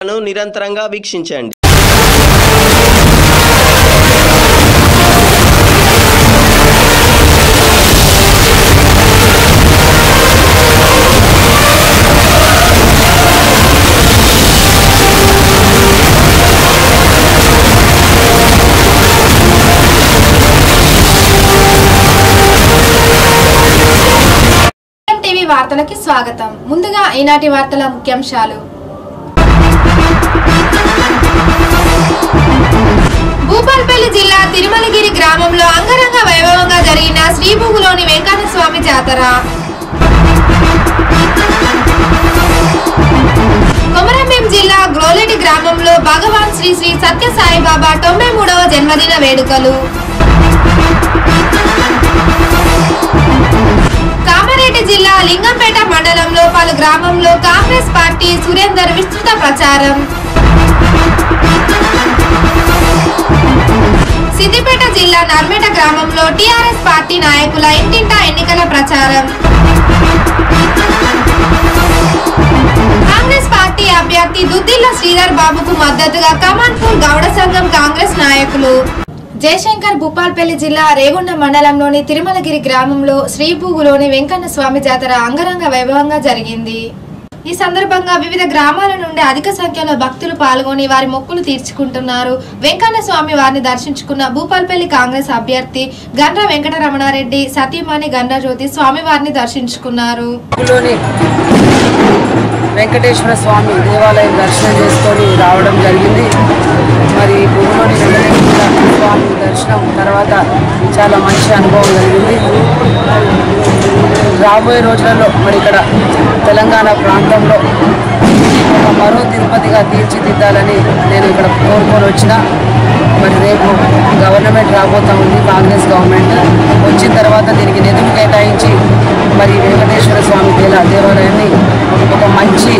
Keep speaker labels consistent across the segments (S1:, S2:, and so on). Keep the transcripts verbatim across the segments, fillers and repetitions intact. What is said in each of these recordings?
S1: నిరంతరంగా వీక్షించండి.
S2: టీవీ వార్తలకి స్వాగతం. ముందుగా ఈనాటి వార్తల ముఖ్యాంశాలు. భూపాల్పల్లి జిల్లా తిరుమలగిరి గ్రామంలో అంగరంగ వైభవంగా జరిగిన శ్రీభూగులోని వెంకన్న స్వామి జాతర. కొమరంభీం జిల్లా గ్రోలేటి గ్రామంలో భగవాన్ శ్రీ శ్రీ సత్య సాయిబాబా తొంభై మూడవ జన్మదిన వేడుకలు. కామారెడ్డి జిల్లా లింగంపేట మండలంలో పలు గ్రామంలో కాంగ్రెస్ పార్టీ సురేందర్ విస్తృత ప్రచారం. సిద్దిపేట జిల్లా నర్మేట గ్రామంలో టీఆర్ఎస్ పార్టీ నాయకుల ఇంటింటా ఎన్నికల ప్రచారం. కాంగ్రెస్ పార్టీ అభ్యర్థి దుద్దిల్ల శ్రీధర్ బాబుకు మద్దతుగా కమాన్పూర్ గౌడ సంఘం కాంగ్రెస్ నాయకులు. జయశంకర్ భూపాల్పల్లి జిల్లా రేగొండ మండలంలోని తిరుమలగిరి గ్రామంలో శ్రీభూగులోని వెంకన్న స్వామి జాతర అంగరంగ వైభవంగా జరిగింది. ఈ సందర్భంగా వివిధ గ్రామాల నుండి అధిక సంఖ్యలో భక్తులు పాల్గొని వారి మొక్కులు తీర్చుకుంటున్నారు. వెంకన్న స్వామి వారిని దర్శించుకున్న భూపాల్పల్లి కాంగ్రెస్ అభ్యర్థి గండ్ర వెంకటరమణారెడ్డి సతీమణి గండ్ర జ్యోతి స్వామి వారిని దర్శించుకున్నారు.
S3: వెంకటేశ్వర స్వామి దేవాలయం దర్శనం చేసుకొని రావడం జరిగింది. మరి భూమిలోని వెంకటేశ్వర స్వామి దర్శనం తర్వాత చాలా మంచి అనుభవం జరిగింది. రాబోయే రోజులలో మరి ఇక్కడ తెలంగాణ ప్రాంతంలో ఒక మరో తిరుపతిగా తీర్చిదిద్దాలని నేను ఇక్కడ కోరుకొని వచ్చిన. మరి రేపు గవర్నమెంట్ రాబోతా ఉంది, కాంగ్రెస్ గవర్నమెంట్ వచ్చిన తర్వాత దీనికి నిధులు కేటాయించి మరి వెంకటేశ్వర స్వామి దేవ దేవాలయాన్ని ఒక మంచి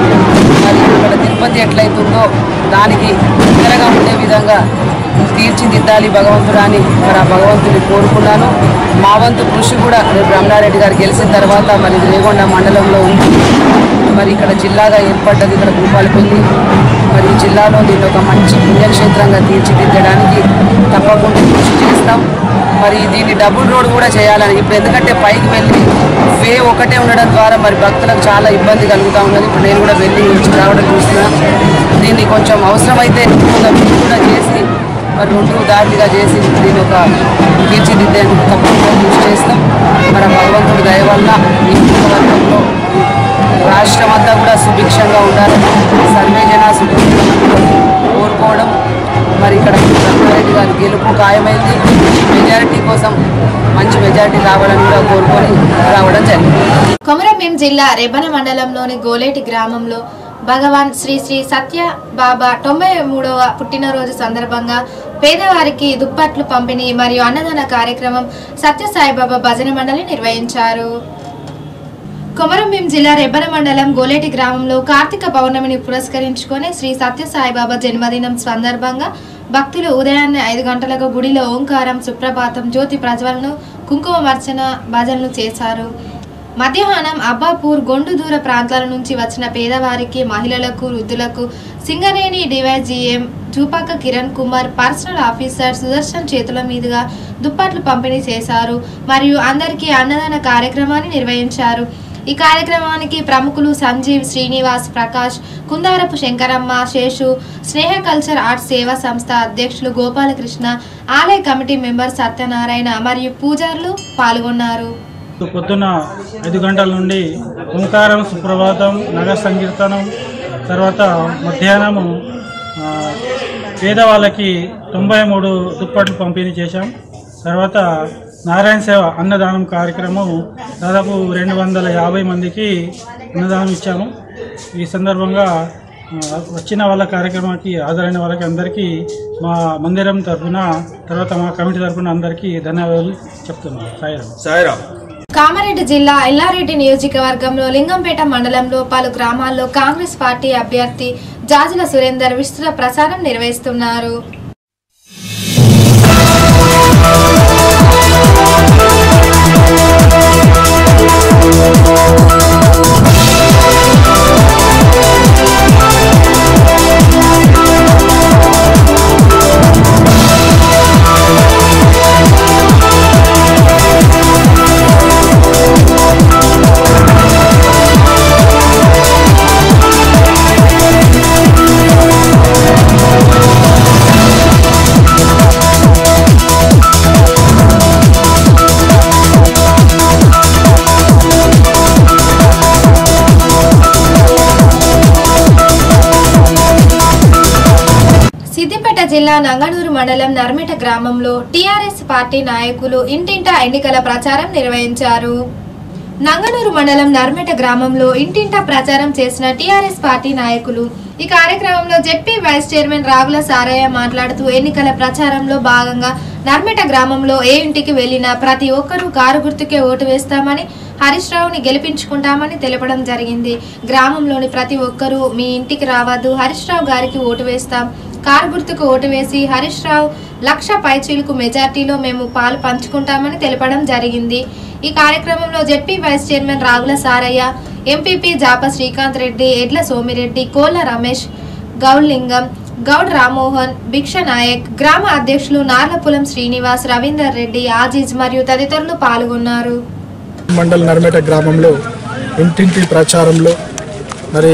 S3: మరి ఇక్కడ తిరుపతి ఎట్లయితుందో దానికి దగ్గరగా ఉండే విధంగా తీర్చిదిద్దాలి భగవంతుడు అని మరి ఆ భగవంతుని కోరుకున్నాను. మా వంతు కృషి కూడా రేపు రమణారెడ్డి గారు గెలిచిన తర్వాత మరి రేగొండ మండలంలో ఉంది. మరి ఇక్కడ జిల్లాగా ఏర్పడ్డది ఇక్కడ భూపాలపల్లి. మరి ఈ జిల్లాలో దీన్ని ఒక మంచి పుణ్యక్షేత్రంగా తీర్చిదిద్దడానికి తప్పకుండా కృషి చేస్తాం. మరి దీన్ని డబుల్ రోడ్ కూడా చేయాలని ఇప్పుడు ఎందుకంటే పైకి వెళ్ళి వే ఒకటే ఉండడం ద్వారా మరి భక్తులకు చాలా ఇబ్బంది కలుగుతూ ఉన్నది. ఇప్పుడు నేను కూడా వెళ్ళి వచ్చి రావడం చూస్తున్నా. దీన్ని కొంచెం అవసరమైతే కూడా చేసి మరి రెండు దారిగా చేసి దీన్ని ఒక తీర్చిదిద్దేందుకు తప్పకుండా కృషి చేస్తాం. మన భగవంతుడి దయ వల్ల ఈ వర్గంలో రాష్ట్రం అంతా కూడా సుభిక్షంగా ఉండాలని సర్వే జన సుభిక్షంగా కోరుకోవడం. మరి ఇక్కడ రమణారెడ్డి గారి గెలుపు ఖాయమైంది. మెజారిటీ కోసం మంచి మెజారిటీ రావాలని కూడా కోరుకొని రావడం జరిగింది.
S2: కొమరంభీం జిల్లా రెబ్బన మండలంలోని గోలేటి గ్రామంలో భగవాన్ శ్రీ శ్రీ సత్య బాబా తొంభై మూడవ పుట్టినరోజు సందర్భంగా పేదవారికి దుప్పట్లు పంపిణీ మరియు అన్నదాన కార్యక్రమం సత్య సాయిబాబా భజన మండలి నిర్వహించారు. కొమరంభీం జిల్లా రెబ్బన మండలం గోలేటి గ్రామంలో కార్తీక పౌర్ణమిని పురస్కరించుకొని శ్రీ సత్య సాయిబాబా జన్మదినం సందర్భంగా భక్తులు ఉదయాన్నే ఐదు గంటలకు గుడిలో ఓంకారం, సుప్రభాతం, జ్యోతి ప్రజ్వలను, కుంకుమర్చన భజనలు చేశారు. మధ్యాహ్నం అబ్బాపూర్, గొండు దూర ప్రాంతాల నుంచి వచ్చిన పేదవారికి, మహిళలకు, వృద్ధులకు Singareni DYGM Chupaka Kiran Kumar personal officer Sudarshan చేతుల మీదుగా దుప్పట్లు పంపిణీ చేశారు మరియు అందరికీ అన్నదాన కార్యక్రమాన్ని నిర్వహించారు. ఈ కార్యక్రమానికి ప్రముఖులు సంజీవ్, శ్రీనివాస్, ప్రకాష్, కుందారపు శంకరమ్మ, శేషు, స్నేహ కల్చర్ ఆర్ట్స్ సేవా సంస్థ అధ్యక్షులు గోపాలకృష్ణ, ఆలయ కమిటీ మెంబర్ సత్యనారాయణ మరియు పూజారులు పాల్గొన్నారు.
S4: పొద్దున ఐదు గంటల నుండి ఓంకారం, సుప్రభాతం, నగర సంకీర్తనం, తర్వాత మధ్యాహ్నము పేదవాళ్ళకి తొంభై మూడు దుప్పట్లు పంపిణీ చేశాం. తర్వాత నారాయణ సేవ అన్నదానం కార్యక్రమం దాదాపు రెండు వందల యాభై మందికి అన్నదానం ఇచ్చాము. ఈ సందర్భంగా వచ్చిన వాళ్ళ కార్యక్రమానికి హాజరైన వాళ్ళకి అందరికీ మా మందిరం తరఫున తర్వాత మా కమిటీ తరఫున అందరికీ ధన్యవాదాలు చెప్తున్నాను. సాయిరామ్.
S1: సాయిరామ్.
S2: కామారెడ్డి జిల్లా ఎల్లారెడ్డి నియోజకవర్గంలో లింగంపేట మండలంలో పలు గ్రామాల్లో కాంగ్రెస్ పార్టీ అభ్యర్థి జాజుల సురేందర్ విస్తృత ప్రచారం నిర్వహిస్తున్నారు. సిద్దిపేట జిల్లా నంగనూరు మండలం నర్మిట గ్రామంలో టీఆర్ఎస్ పార్టీ నాయకులు ఇంటింటా ఎన్నికల ప్రచారం నిర్వహించారు. నంగనూరు మండలం నర్మిట గ్రామంలో ఇంటింటా ప్రచారం చేసిన టీఆర్ఎస్ పార్టీ నాయకులు. ఈ కార్యక్రమంలో ZP vice chairman Ragula Sarayya మాట్లాడుతూ ఎన్నికల ప్రచారంలో భాగంగా నర్మిట గ్రామంలో ఏ ఇంటికి వెళ్లినా ప్రతి ఒక్కరూ కారు గుర్తుకే ఓటు వేస్తామని, హరీష్ రావుని గెలిపించుకుంటామని తెలపడం జరిగింది. గ్రామంలోని ప్రతి ఒక్కరూ మీ ఇంటికి రావద్దు, హరీష్ రావు గారికి ఓటు వేస్తాం, కారు గుర్తుకు ఓటు వేసి హరీష్ రావు లక్ష పైచీలకు మెజార్టీలో మేము పాలు పంచుకుంటామని తెలపడం జరిగింది. ఈ కార్యక్రమంలో ZP vice chairman Ragula Sarayya, MPP Japa Srikanth Reddy, Edla Somireddy, కోళ్ల రమేష్, గౌడ్లింగం, గౌడ్ రామ్మోహన్, భిక్ష నాయక్, గ్రామ అధ్యక్షులు నార్లపులం శ్రీనివాస్, రవీందర్ రెడ్డి, ఆజీజ్ మరియు తదితరులు పాల్గొన్నారు.
S5: మండల్ నర్మేట గ్రామంలో ఇంటింటి ప్రచారంలో మరి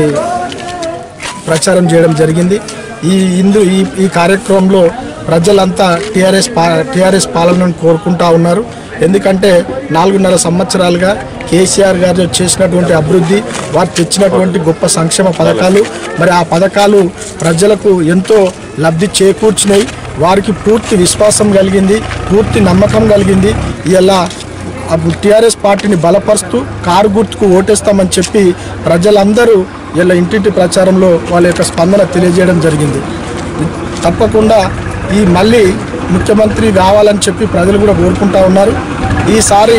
S5: ప్రచారం చేయడం జరిగింది. ఈ ఇందు ఈ ఈ కార్యక్రమంలో ప్రజలంతా టీఆర్ఎస్ పా టీఆర్ఎస్ పాలనను కోరుకుంటా ఉన్నారు. ఎందుకంటే నాలుగున్నర సంవత్సరాలుగా కేసీఆర్ గారు చేసినటువంటి అభివృద్ధి, వారు తెచ్చినటువంటి గొప్ప సంక్షేమ పథకాలు, మరి ఆ పథకాలు ప్రజలకు ఎంతో లబ్ధి చేకూర్చినాయి. వారికి పూర్తి విశ్వాసం కలిగింది, పూర్తి నమ్మకం కలిగింది. ఇలా టీఆర్ఎస్ పార్టీని బలపరుస్తూ కారు గుర్తుకు ఓటేస్తామని చెప్పి ప్రజలందరూ ఇలా ఇంటింటి ప్రచారంలో వాళ్ళ యొక్క స్పందన తెలియజేయడం జరిగింది. తప్పకుండా ఈ మళ్ళీ ముఖ్యమంత్రి కావాలని చెప్పి ప్రజలు కూడా కోరుకుంటా ఉన్నారు. ఈసారి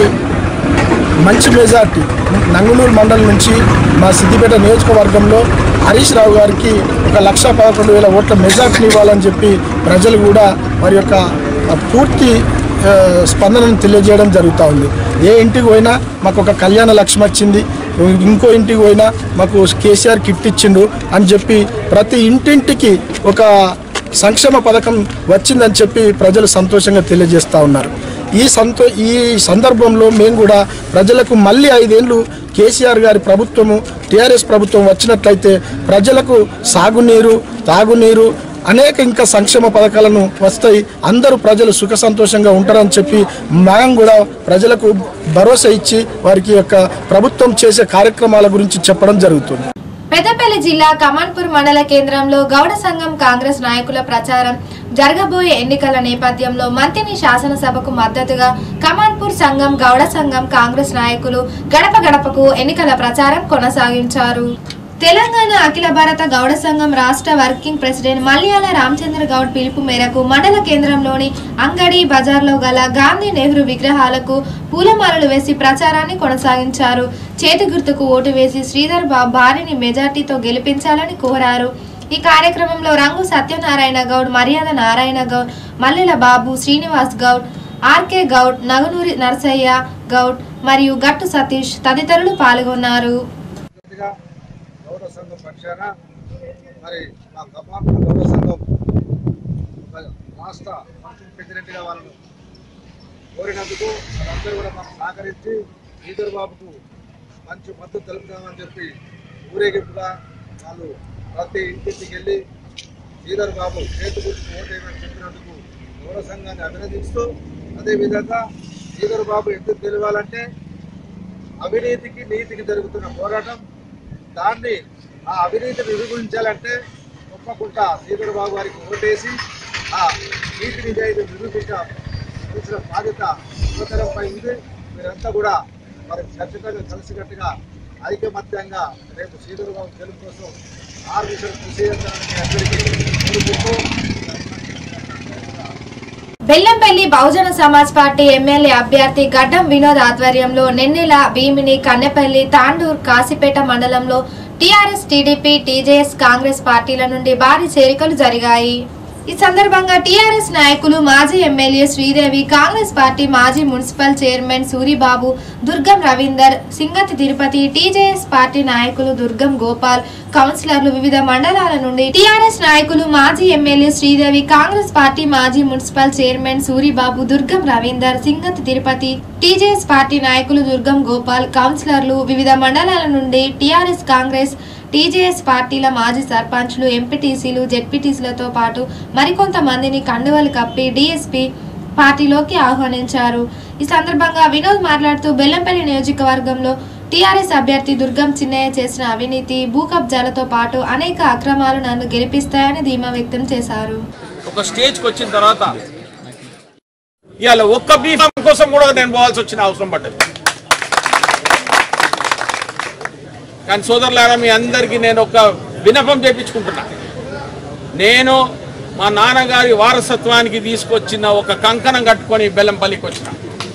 S5: మంచి మెజార్టీ నంగనూరు మండలం నుంచి మా సిద్దిపేట నియోజకవర్గంలో హరీష్ రావు గారికి ఒక లక్ష పదకొండు వేల ఓట్ల మెజార్టీని ఇవ్వాలని చెప్పి ప్రజలు కూడా వారి యొక్క పూర్తి స్పందనను తెలియజేయడం జరుగుతూ ఉంది. ఏ ఇంటికి పోయినా మాకు ఒక కళ్యాణ లక్ష్మి వచ్చింది, ఇంకో ఇంటికి పోయినా మాకు కేసీఆర్ కిట్ ఇచ్చిండు అని చెప్పి ప్రతి ఇంటింటికి ఒక సంక్షేమ పథకం వచ్చిందని చెప్పి ప్రజలు సంతోషంగా తెలియజేస్తూ ఉన్నారు. ఈ సంతో ఈ సందర్భంలో మేము కూడా ప్రజలకు మళ్ళీ ఐదేళ్ళు కేసీఆర్ గారి ప్రభుత్వము టీఆర్ఎస్ ప్రభుత్వం వచ్చినట్లయితే ప్రజలకు సాగునీరు, తాగునీరు, అనేక ఇంకా సంక్షేమ పథకాలను వస్తాయి, అందరూ ప్రజలు సుఖ సంతోషంగా ఉంటారని చెప్పి మేము కూడా ప్రజలకు భరోసా ఇచ్చి వారికి యొక్క ప్రభుత్వం చేసే కార్యక్రమాల గురించి చెప్పడం జరుగుతుంది.
S2: పెద్దపల్లి జిల్లా కమాన్పూర్ మండల కేంద్రంలో గౌడ సంఘం కాంగ్రెస్ నాయకుల ప్రచారం. జరగబోయే ఎన్నికల నేపథ్యంలో మంతిని శాసనసభకు మద్దతుగా కమాన్పూర్ సంఘం, గౌడ సంఘం కాంగ్రెస్ నాయకులు గడప గడపకు ఎన్నికల ప్రచారం కొనసాగించారు. తెలంగాణ అఖిల భారత గౌడ సంఘం రాష్ట్ర వర్కింగ్ ప్రెసిడెంట్ మల్యాల రామచంద్ర గౌడ్ పిలుపు మేరకు మండల కేంద్రంలోని అంగడి బజార్లో గల గాంధీ నెహ్రూ విగ్రహాలకు పూలమాలలు వేసి ప్రచారాన్ని కొనసాగించారు. చేతి గుర్తుకు ఓటు వేసి శ్రీధర్ బాబు భారీని మెజార్టీతో గెలిపించాలని కోరారు. ఈ కార్యక్రమంలో రంగు సత్యనారాయణ గౌడ్, మర్యాద నారాయణ గౌడ్, మల్లెల బాబు, శ్రీనివాస్ గౌడ్, ఆర్కే గౌడ్, నగునూరి నరసయ్య గౌడ్ మరియు గట్టు సతీష్ తదితరులు పాల్గొన్నారు.
S6: గౌడ సంఘం పక్షాన మరి మా కమాన్పూర్ గౌడ సంఘం రాష్ట్ర వర్కింగ్ ప్రెసిడెంట్గా వాళ్ళను కోరినందుకు వాళ్ళందరూ కూడా మాకు సహకరించి శ్రీధర్ బాబుకు మంచి మద్దతు తెలుపుతామని చెప్పి ఊరేగింపుగా వాళ్ళు ప్రతి ఇంటికి వెళ్ళి శ్రీధర్ బాబు చేతు గుర్తుకు ఓటేయమని చెప్పినందుకు గౌడ సంఘాన్ని అభినందిస్తూ, అదేవిధంగా శ్రీధర్ బాబు ఎందుకు గెలవాలంటే అవినీతికి నీతికి జరుగుతున్న పోరాటం, దాన్ని ఆ అవినీతిని నిరూపించాలంటే తప్పకుండా శ్రీధర్ బాబు గారికి ఓటేసి ఆ నీతి నిజాయితీ నిరూపించాల్సిన బాధ్యత యువతరంపై ఉంది. మీరంతా కూడా మరి ఖచ్చితంగా కలిసికట్టుగా ఐకమత్యంగా రేపు శ్రీధర్ బాబు గెలుపు కోసం ఆరు విషయాలు కృషి చేస్తారని అందరికీ కోరుకుంటూ
S2: బెల్లంపల్లి బహుజన సమాజ్ పార్టీ ఎమ్మెల్యే అభ్యర్థి గడ్డం వినోద్ ఆధ్వర్యంలో నెన్నెల, భీమిని, కన్నెపల్లి, తాండూర్, కాశీపేట మండలంలో టీఆర్ఎస్, టీడీపీ, టీజేఎస్, కాంగ్రెస్ పార్టీల నుండి భారీ చేరికలు జరిగాయి. ఈ సందర్భంగా టీఆర్ఎస్ నాయకులు మాజీ ఎమ్మెల్యే శ్రీదేవి, కాంగ్రెస్ పార్టీ మాజీ municipal chairman Suribabu, Durgam Ravinder, Singathi Tirupati, TJS party నాయకులు దుర్గం గోపాల్, కౌన్సిలర్లు వివిధ మండలాల నుండి టీఆర్ఎస్ నాయకులు మాజీ ఎమ్మెల్యే శ్రీదేవి, కాంగ్రెస్ పార్టీ మాజీ municipal chairman Suribabu, Durgam Ravinder, Singathi Tirupati, TJS party నాయకులు దుర్గం గోపాల్, కౌన్సిలర్లు వివిధ మండలాల నుండి టీఆర్ఎస్, కాంగ్రెస్, టీజేఎస్ పార్టీల మాజీ సర్పంచ్లు, ఎంపీటీసీలు, జెడ్పీటీసీలతో పాటు మరికొంతమందిని కండువలు కప్పి డీఎస్పీ పార్టీలోకి ఆహ్వానించారు. ఈ సందర్భంగా వినోద్ మాట్లాడుతూ బెల్లంపల్లి నియోజకవర్గంలో టీఆర్ఎస్ అభ్యర్థి దుర్గం చిన్నయ్య చేసిన అవినీతి భూ కబ్జాలతో పాటు అనేక అక్రమాలు నన్ను గెలిపిస్తాయని ధీమా వ్యక్తం చేశారు.
S7: ఒక స్టేజ్కి వచ్చిన తర్వాత ఇవాళ ఒక్క బీఫామ్ కోసం కూడా నేను పోవాల్సి వచ్చిన అవసరం పడ్డది. కానీ సోదరులారా, మీ అందరికీ నేను ఒక విన్నపం చేయించుకుంటున్నా. నేను మా నాన్నగారి వారసత్వానికి తీసుకొచ్చిన ఒక కంకణం కట్టుకొని బెల్లంపల్లికి వచ్చిన.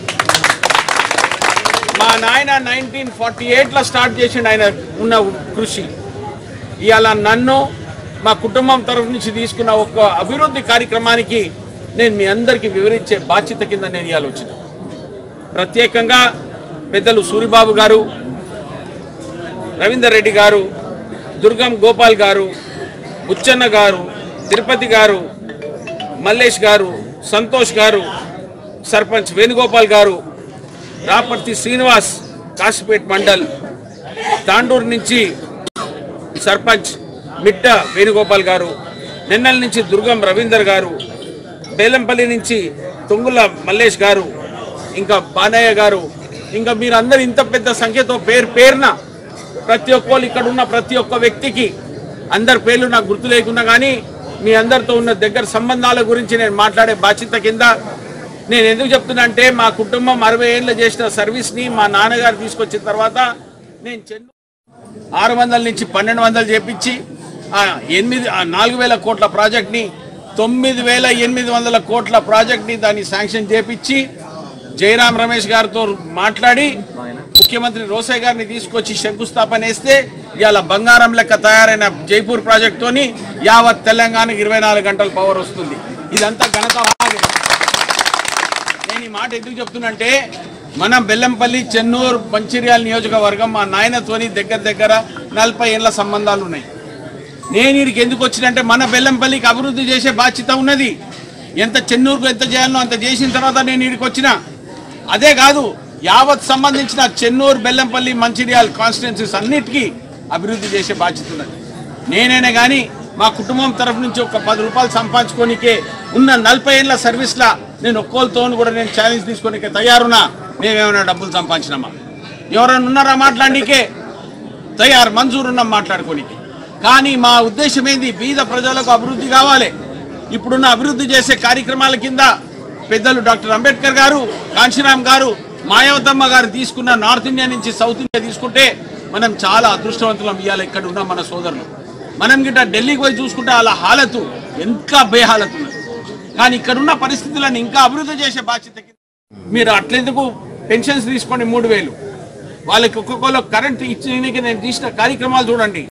S7: మా నాయన నైన్టీన్ ఫార్టీ ఎయిట్లో స్టార్ట్ చేసిండు ఆయన ఉన్న కృషి. ఇవాళ నన్ను మా కుటుంబం తరఫు నుంచి తీసుకున్న ఒక అభివృద్ధి కార్యక్రమానికి నేను మీ అందరికీ వివరించే బాధ్యత కింద నేను ఇవాళ వచ్చిన. ప్రత్యేకంగా పెద్దలు సూరిబాబు గారు, రవీందర్ రెడ్డి గారు, దుర్గం గోపాల్ గారు, బుచ్చన్న గారు, తిరుపతి గారు, మల్లేష్ గారు, సంతోష్ గారు, సర్పంచ్ వేణుగోపాల్ గారు, రాపర్తి శ్రీనివాస్, కాశీపేట్ మండల్, తాండూరు నుంచి సర్పంచ్ మిట్ట వేణుగోపాల్ గారు, నెన్నెల నుంచి దుర్గం రవీందర్ గారు, బేలంపల్లి నుంచి తొంగుల మల్లేష్ గారు, ఇంకా బానయ్య గారు, ఇంకా మీరందరూ ఇంత పెద్ద సంఖ్యతో పేరు పేరున ప్రతి ఒక్కరు ఇక్కడ ఉన్న ప్రతి ఒక్క వ్యక్తికి అందరి పేర్లు నాకు గుర్తు లేకున్నా కానీ మీ అందరితో ఉన్న దగ్గర సంబంధాల గురించి నేను మాట్లాడే బాధ్యత కింద నేను ఎందుకు చెప్తున్నా అంటే, మా కుటుంబం అరవై ఏళ్ళు చేసిన సర్వీస్ని మా నాన్నగారు తీసుకొచ్చిన తర్వాత నేను చెన్ను ఆరు వందల నుంచి పన్నెండు వందలు చేపించి ఎనిమిది నాలుగు వేల కోట్ల ప్రాజెక్ట్ని తొమ్మిది వేల ఎనిమిది వందల కోట్ల ప్రాజెక్ట్ని దాన్ని శాంక్షన్ చేపించి జయరాం రమేష్ గారితో మాట్లాడి ముఖ్యమంత్రి రోసయ్య గారిని తీసుకొచ్చి శంకుస్థాపన వేస్తే ఇవాళ బంగారం లెక్క తయారైన జైపూర్ ప్రాజెక్టుతోని యావత్ తెలంగాణకు ఇరవై నాలుగు గంటల పవర్ వస్తుంది. ఇదంతా ఘనత. నేను ఈ మాట ఎందుకు చెప్తున్నంటే, మన బెల్లంపల్లి, చెన్నూరు, మంచిర్యాల నియోజకవర్గం మా నాయనతోని దగ్గర దగ్గర నలభై ఏళ్ల సంబంధాలు ఉన్నాయి. నేను వీరికి ఎందుకు వచ్చినంటే, మన బెల్లంపల్లికి అభివృద్ధి చేసే బాధ్యత ఉన్నది. ఎంత చెన్నూరుకు ఎంత చేయాలనో అంత చేసిన తర్వాత నేను వీరికి వచ్చిన. అదే కాదు, యావత్ సంబంధించిన చెన్నూరు, బెల్లంపల్లి, మంచిర్యాల కాన్స్టిట్యున్సీస్ అన్నిటికీ అభివృద్ధి చేసే బాధ్యత ఉన్నది. నేనైనా కానీ మా కుటుంబం తరఫు నుంచి ఒక పది రూపాయలు సంపాదించుకోనికే ఉన్న నలభై ఏళ్ళ సర్వీస్లా నేను ఒక్కోలతో కూడా నేను ఛాలెంజ్ తీసుకోనికే తయారున్నా. మేమేమైనా డబ్బులు సంపాదించినామా? ఎవరైనా ఉన్నారా మాట్లాడికే? తయారు, మంజూరున్నాం మాట్లాడుకోనికి. కానీ మా ఉద్దేశం ఏంది, బీద ప్రజలకు అభివృద్ధి కావాలి. ఇప్పుడున్న అభివృద్ధి చేసే కార్యక్రమాల కింద పెద్దలు డాక్టర్ అంబేద్కర్ గారు, కాంశీరామ్ గారు, మాయావతమ్మ గారు తీసుకున్న నార్త్ ఇండియా నుంచి సౌత్ ఇండియా తీసుకుంటే మనం చాలా అదృష్టవంతులం. ఇవాళ ఇక్కడ ఉన్న మన సోదరులు మనం గిట్ట ఢిల్లీకి పోయి చూసుకుంటే అలా హాలతు ఎంత బేహాలతు ఉన్నది. కానీ ఇక్కడున్న పరిస్థితులను ఇంకా అభివృద్ధి చేసే బాధ్యత. మీరు అట్లెందుకు పెన్షన్స్ తీసుకోండి, మూడు వేలు వాళ్ళకి ఒక్కొక్కరు కరెంట్ ఇచ్చేందుకు నేను తీసిన కార్యక్రమాలు చూడండి.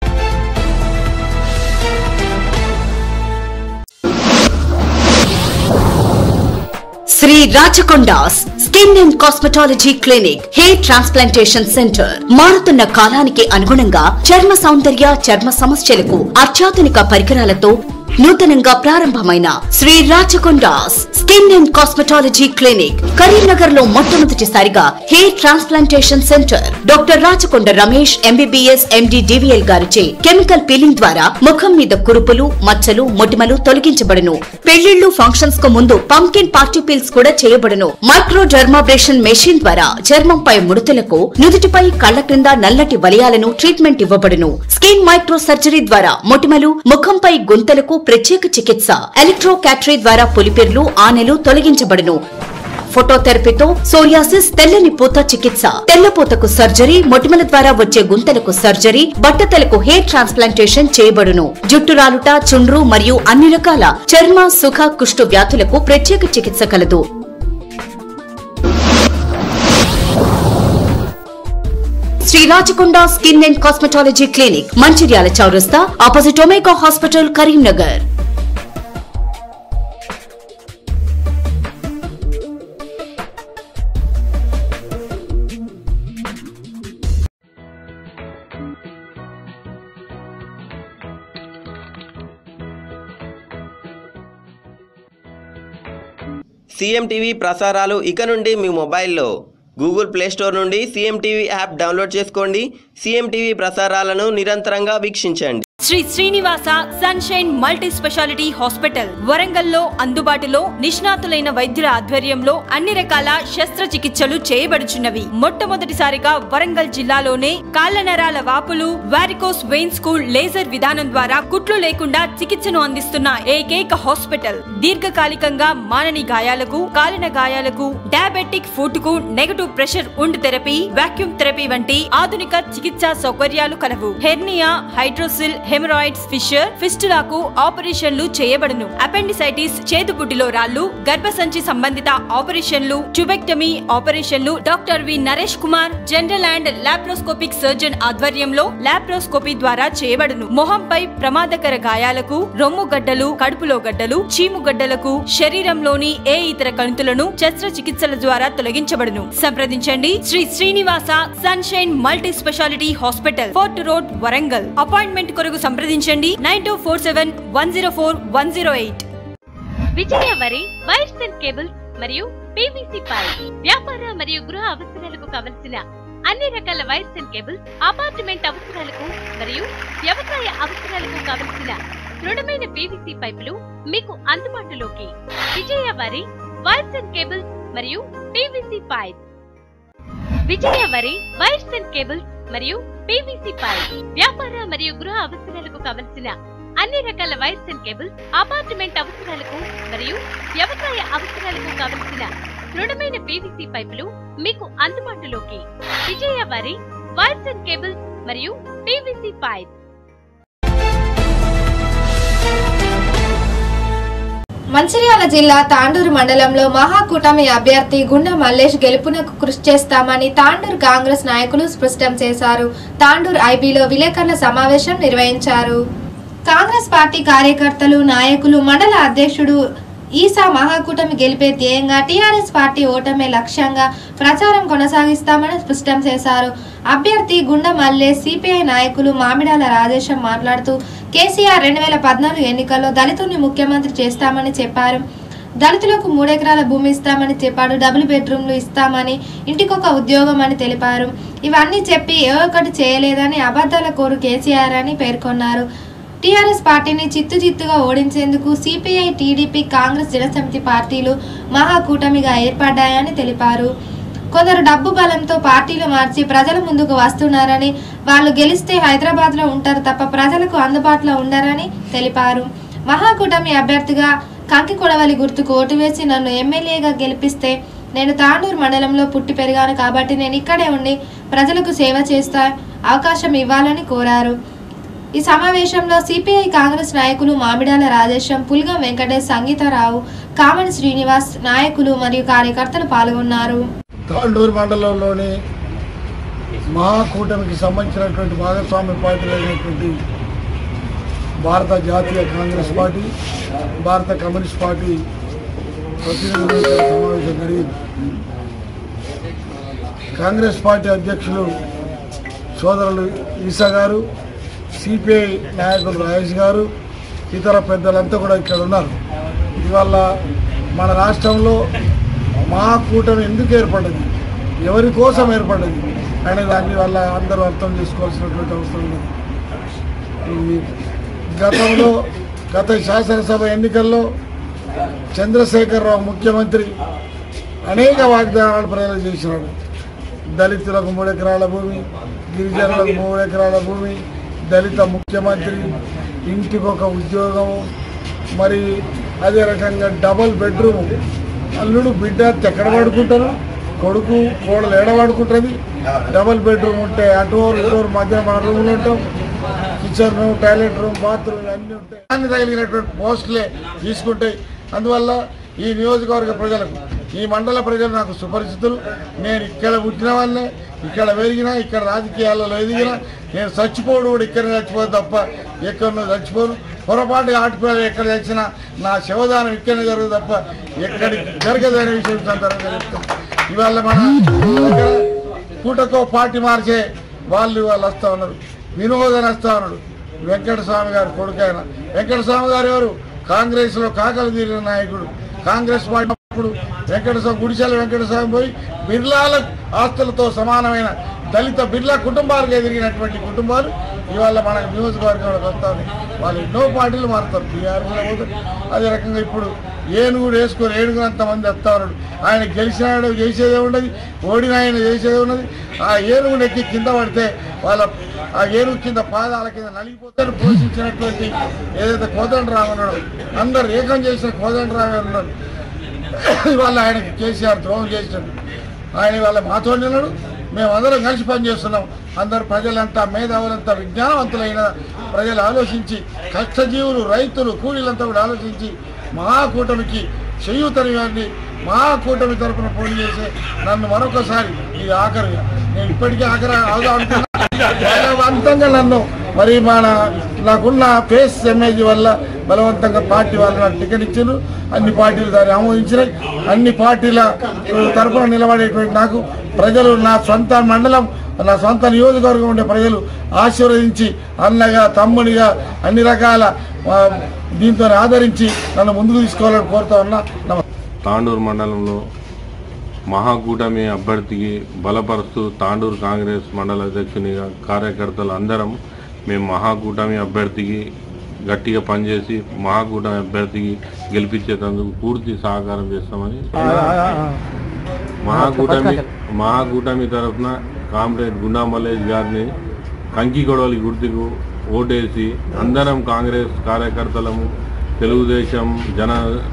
S8: Sri Rachakondas skin and cosmetology clinic, hair transplantation centre. మారుతున్న కాలానికి అనుగుణంగా చర్మ సౌందర్య, చర్మ సమస్యలకు అత్యాధునిక పరికరాలతో నూతనంగా ప్రారంభమైన Sri Rachakondas skin and cosmetology clinic Karimnagar లో మొట్టమొదటిసారిగా hair transplantation centre. Doctor Rachakonda Ramesh MBBS MD DVL గారిచే కెమికల్ పీలింగ్ ద్వారా ముఖం మీద కురుపులు, మచ్చలు, మొటిమలు తొలగించబడును. పెళ్లిళ్లు, ఫంక్షన్స్ కు ముందు పంకిన్ పార్టీ పీల్స్ కూడా చేయబడును. మైక్రో డర్మాబ్రేషన్ మెషిన్ ద్వారా చర్మంపై ముడతలకు, నుదుటిపై, కళ్ల క్రింద నల్లటి వలయాలను ట్రీట్మెంట్ ఇవ్వబడును. స్కిన్ మైక్రో సర్జరీ ద్వారా మొటిమలు, ముఖంపై గుంతలకు ప్రత్యేక చికిత్స. ఎలక్ట్రో క్యాటరీ ద్వారా పులిపిర్లు, ఆనెలు తొలగించబడును. ఫోటోథెరపీతో సోరియాసిస్, తెల్లని పూత చికిత్స, తెల్లపూతకు సర్జరీ, మొటిమల ద్వారా వచ్చే గుంతలకు సర్జరీ, బట్టతలకు హెయిర్ ట్రాన్స్ప్లాంటేషన్ చేయబడును. జుట్టు రాలుట, చుండ్రు మరియు అన్ని రకాల చర్మ, సుఖ, కుష్టు వ్యాధులకు ప్రత్యేక చికిత్స కలదు. Sri Rachakonda skin and cosmetology clinic, Mancherial చౌరస్తా, opposite Omega hospital, Karimnagar.
S1: CM TV ప్రసారాలు ఇక నుండి మీ మొబైల్లో గూగుల్ ప్లే స్టోర్ నుండి సీఎం టీవీ యాప్ డౌన్లోడ్ చేసుకోండి. సీఎం టీవీ ప్రసారాలను నిరంతరంగా వీక్షించండి.
S9: Sri Srinivasa sunshine multi speciality hospital వరంగల్లో అందుబాటులో నిష్ణాతులైన వైద్యుల ఆధ్వర్యంలో అన్ని రకాల శస్త్రచికిత్సలు చేయబడుచున్నవి. మొట్టమొదటిసారిగా వరంగల్ జిల్లాలోనే కాళ్ల నరాల వాపులు, వారికోస్ వెయిన్స్ కు లేజర్ విధానం ద్వారా కుట్లు లేకుండా చికిత్సను అందిస్తున్న ఏకైక హాస్పిటల్. దీర్ఘకాలికంగా మానని గాయాలకు, కాలిన గాయాలకు, డయాబెటిక్ ఫుడ్ కు, negative pressure wound therapy, vacuum therapy వంటి ఆధునిక చికిత్సా సౌకర్యాలు కలవు. హెర్నియా, హైడ్రోసిల్, హెమరాయిడ్స్, ఫిషర్, ఫిస్టులాకు ఆపరేషన్లు చేయబడును. అపెండిసైటిస్, చేతుపుటిలో రాళ్లు, గర్భసంచి సంబంధిత ఆపరేషన్లు, ట్యూబెక్టమీ ఆపరేషన్లు doctor V Naresh Kumar general and laparoscopic surgeon ఆధ్వర్యంలో లాప్రోస్కోపీ ద్వారా చేయబడును. మొహంపై ప్రమాదకర గాయాలకు, రొమ్ము గడ్డలు, కడుపులో గడ్డలు, చీము గడ్డలకు, శరీరంలోని ఏ ఇతర కణుతులను శస్త్రచికిత్సల ద్వారా తొలగించబడును. సంప్రదించండి Sri Srinivasa sunshine multi speciality hospital, fort road, Warangal. Appointment కొరకు సంప్రదించండి nine two four seven one zero four one zero eight.
S10: Vijaya Vari wires and cables మరియు పీవీసీ పైప్ వ్యాపార మరియు గృహ అవసరాలకు కావలసిన అన్ని రకాల వైర్స్ అండ్ కేబుల్స్, అపార్ట్మెంట్ అవసరాలకు మరియు వ్యవసాయ అవసరాలకు కావలసిన దృఢమైన పీవీసీ పైపులు మీకు అందుబాటులోకి. Vijaya Vari wires and cables మరియు PVC pipe. Vijaya Vari wires and cables మరియు పీవీసీ పైప్ వ్యాపార మరియు గృహ అవసరాలకు కావలసిన అన్ని రకాల వైర్స్ అండ్ కేబుల్స్, అపార్ట్మెంట్ అవసరాలకు మరియు వ్యవసాయ అవసరాలకు కావలసిన దృఢమైన పీవీసీ పైపులు మీకు అందుబాటులోకి. Vijaya Vari wires and cables మరియు పీవీసీ పైప్.
S2: మంచిర్యాల జిల్లా తాండూరు మండలంలో మహాకూటమి అభ్యర్థి గుండా మల్లేష్ గెలుపునకు కృషి చేస్తామని తాండూరు కాంగ్రెస్ నాయకులు స్పష్టం చేశారు. తాండూరు ఐబీలో విలేకరుల సమావేశం నిర్వహించారు. కాంగ్రెస్ పార్టీ కార్యకర్తలు, నాయకులు, మండల అధ్యక్షుడు ఈసా మహాకూటమి గెలిపే ధ్యేయంగా టీఆర్ఎస్ పార్టీ ఓటమే లక్ష్యంగా ప్రచారం కొనసాగిస్తామని స్పష్టం చేశారు. అభ్యర్థి గుండా మల్లేష్, సిపిఐ నాయకులు మామిడాల రాజేశం మాట్లాడుతూ కేసీఆర్ రెండు వేల పద్నాలుగు ఎన్నికల్లో దళితుల్ని ముఖ్యమంత్రి చేస్తామని చెప్పారు. దళితులకు మూడెకరాల భూమి ఇస్తామని చెప్పాడు. డబుల్ బెడ్రూమ్లు ఇస్తామని, ఇంటికొక ఉద్యోగం అని తెలిపారు. ఇవన్నీ చెప్పి ఏ ఒక్కటి చేయలేదని అబద్ధాల కోరు కేసీఆర్ అని పేర్కొన్నారు. టీఆర్ఎస్ పార్టీని చిత్తు చిత్తుగా ఓడించేందుకు సిపిఐ, టీడీపీ, కాంగ్రెస్, జనసమితి పార్టీలు మహాకూటమిగా ఏర్పడ్డాయని తెలిపారు. కొందరు డబ్బు బలంతో పార్టీలు మార్చి ప్రజల ముందుకు వస్తున్నారని, వాళ్ళు గెలిస్తే హైదరాబాద్లో ఉంటారు తప్ప ప్రజలకు అందుబాటులో ఉండరని తెలిపారు. మహాకూటమి అభ్యర్థిగా కంకి కొడవలి గుర్తుకు ఓటు వేసి నన్ను ఎమ్మెల్యేగా గెలిపిస్తే నేను తాండూరు మండలంలో పుట్టి పెరిగాను కాబట్టి నేను ఇక్కడే ఉండి ప్రజలకు సేవ చేస్తా అవకాశం ఇవ్వాలని కోరారు. ఈ సమావేశంలో సిపిఐ, కాంగ్రెస్ నాయకులు మామిడాల రాజేశం, పుల్గం వెంకటేష్, సంగీతారావు, కామని శ్రీనివాస్, నాయకులు మరియు కార్యకర్తలు పాల్గొన్నారు.
S11: తాండూరు మండలంలోని మహాకూటమికి సంబంధించినటువంటి భాగస్వామ్య పార్టీలు అయినటువంటి భారత జాతీయ కాంగ్రెస్ పార్టీ, భారత కమ్యూనిస్ట్ పార్టీ ప్రతినిధుల సమావేశం జరిగింది. కాంగ్రెస్ పార్టీ అధ్యక్షులు సోదరులు ఈసా గారు, సిపిఐ నాయకులు రాజేష్ గారు, ఇతర పెద్దలంతా కూడా ఇక్కడ ఉన్నారు. ఇవాళ మన రాష్ట్రంలో మహాకూటమి ఎందుకు ఏర్పడ్డది, ఎవరి కోసం ఏర్పడ్డది అనే దాన్ని వల్ల అందరూ అర్థం చేసుకోవాల్సినటువంటి అవసరం ఉంది. ఈ గతంలో గత శాసనసభ ఎన్నికల్లో చంద్రశేఖరరావు ముఖ్యమంత్రి అనేక వాగ్దానాలు ప్రజలు చేసినాడు. దళితులకు మూడు ఎకరాల భూమి, గిరిజనులకు మూడు ఎకరాల భూమి, దళిత ముఖ్యమంత్రి, ఇంటికి ఒక ఉద్యోగము, మరి అదే రకంగా డబల్ బెడ్రూమ్. అల్లుడు బిడ్డ ఎక్కడ పడుకుంటారు, కొడుకు కోడలు ఏడ పడుకుంటుంది. డబల్ బెడ్రూమ్ ఉంటే అటు ఇటు మధ్య మన రూమ్లు ఉంటాం, kitchen room, toilet room, bathroom అన్నీ ఉంటాయి. అన్ని తగిలినటువంటి పోస్టులే తీసుకుంటాయి. అందువల్ల ఈ నియోజకవర్గ ప్రజలకు, ఈ మండల ప్రజలు నాకు సుపరిచితులు. నేను ఇక్కడ పుట్టిన వాళ్ళే, ఇక్కడ పెరిగినా, ఇక్కడ రాజకీయాలలో ఎదిగినా. నేను చచ్చిపోడు కూడా ఇక్కడ చచ్చిపోదు తప్ప ఎక్కడో చచ్చిపోను. పొరపాటుగా ఆటుకోవాలి ఎక్కడ చచ్చినా నా శవదానం ఇక్కడనే జరగదు తప్ప ఎక్కడికి జరగదు అనే విషయం సందర్భంగా చెప్తాను. ఇవాళ మన దగ్గర పూటకో పార్టీ మార్చే వాళ్ళు వాళ్ళు వస్తూ ఉన్నారు. వినోదన్ వస్తూ ఉన్నాడు, వెంకటస్వామి గారు కొడుకు. ఆయన వెంకటస్వామి గారు ఎవరు? కాంగ్రెస్లో కాకలు తీరిన నాయకుడు. కాంగ్రెస్ పార్టీ అప్పుడు వెంకటస్వామి, గుడిశాల వెంకటస్వామి పోయి బిర్లాల ఆస్తులతో సమానమైన దళిత బిర్లా కుటుంబాలకు ఎదిగినటువంటి కుటుంబాలు ఇవాళ మన నియోజకవర్గంలోకి వస్తుంది. వాళ్ళు ఎన్నో పార్టీలు మారుతారు, టీఆర్ఎస్ పోతారు. అదే రకంగా ఇప్పుడు ఏనుగుడు వేసుకొని ఏనుగునంత మంది వస్తా ఉన్నాడు. ఆయన గెలిచినాడు చేసేదే ఉన్నది, ఓడిన ఆయన చేసేదే ఉన్నది. ఆ ఏనుగుని ఎక్కి కింద పడితే వాళ్ళ ఆ ఏనుగు కింద పాదాల కింద నలిగిపోతారు. పోషించినటువంటి ఏదైతే కోదండరావు ఉన్నాడు, అందరు ఏకం చేసిన కోదండరావు ఉన్నాడు. ఇవాళ ఆయనకి కేసీఆర్ ద్రోహం చేసినట్టు ఆయన ఇవాళ మాతో నిన్నాడు. మేమందరం కలిసి పనిచేస్తున్నాం. అందరు ప్రజలంతా మేధావులంతా విజ్ఞానవంతులైన ప్రజలు ఆలోచించి, కష్టజీవులు రైతులు కూలీలంతా కూడా ఆలోచించి మహాకూటమికి చేయూతనివ్వండి. మహాకూటమి తరఫున ఫోన్ చేసి నన్ను మరొకసారి ఇది ఆఖరిగా, నేను ఇప్పటికీ ఆఖరి అవుదా అనుకున్నా. బలవంతంగా నన్ను మరి మన నాకున్న ఫేస్ ఎమ్మెల్యే వల్ల బలవంతంగా పార్టీ వాళ్ళు నాకు టికెట్ ఇచ్చారు. అన్ని పార్టీలు దాన్ని ఆమోదించినాయి. అన్ని పార్టీల తరఫున నిలబడేటువంటి నాకు ప్రజలు, నా సొంత మండలం, నా సొంత నియోజకవర్గం ఉండే ప్రజలు ఆశీర్వదించి అన్నగా తమ్ముడిగా అన్ని రకాల దీంతో ఆదరించి నన్ను ముందుకు తీసుకోవాలని కోరుతా ఉన్నా.
S12: తాండూరు మండలంలో మహాకూటమి అభ్యర్థికి బలపరుస్తూ తాండూరు కాంగ్రెస్ మండల అధ్యక్షునిగా కార్యకర్తలు అందరం మేము మహాకూటమి అభ్యర్థికి గట్టిగా పనిచేసి మహాకూటమి అభ్యర్థికి గెలిపించేందుకు పూర్తి సహకారం చేస్తామని మహాకూటమి మహాకూటమి తరఫున కామ్రేడ్ గుండా మల్లేష్ గారిని కంకి కొడవలి గుర్తుకు ఓటేసి అందరం కాంగ్రెస్ కార్యకర్తలము తెలుగుదేశం జన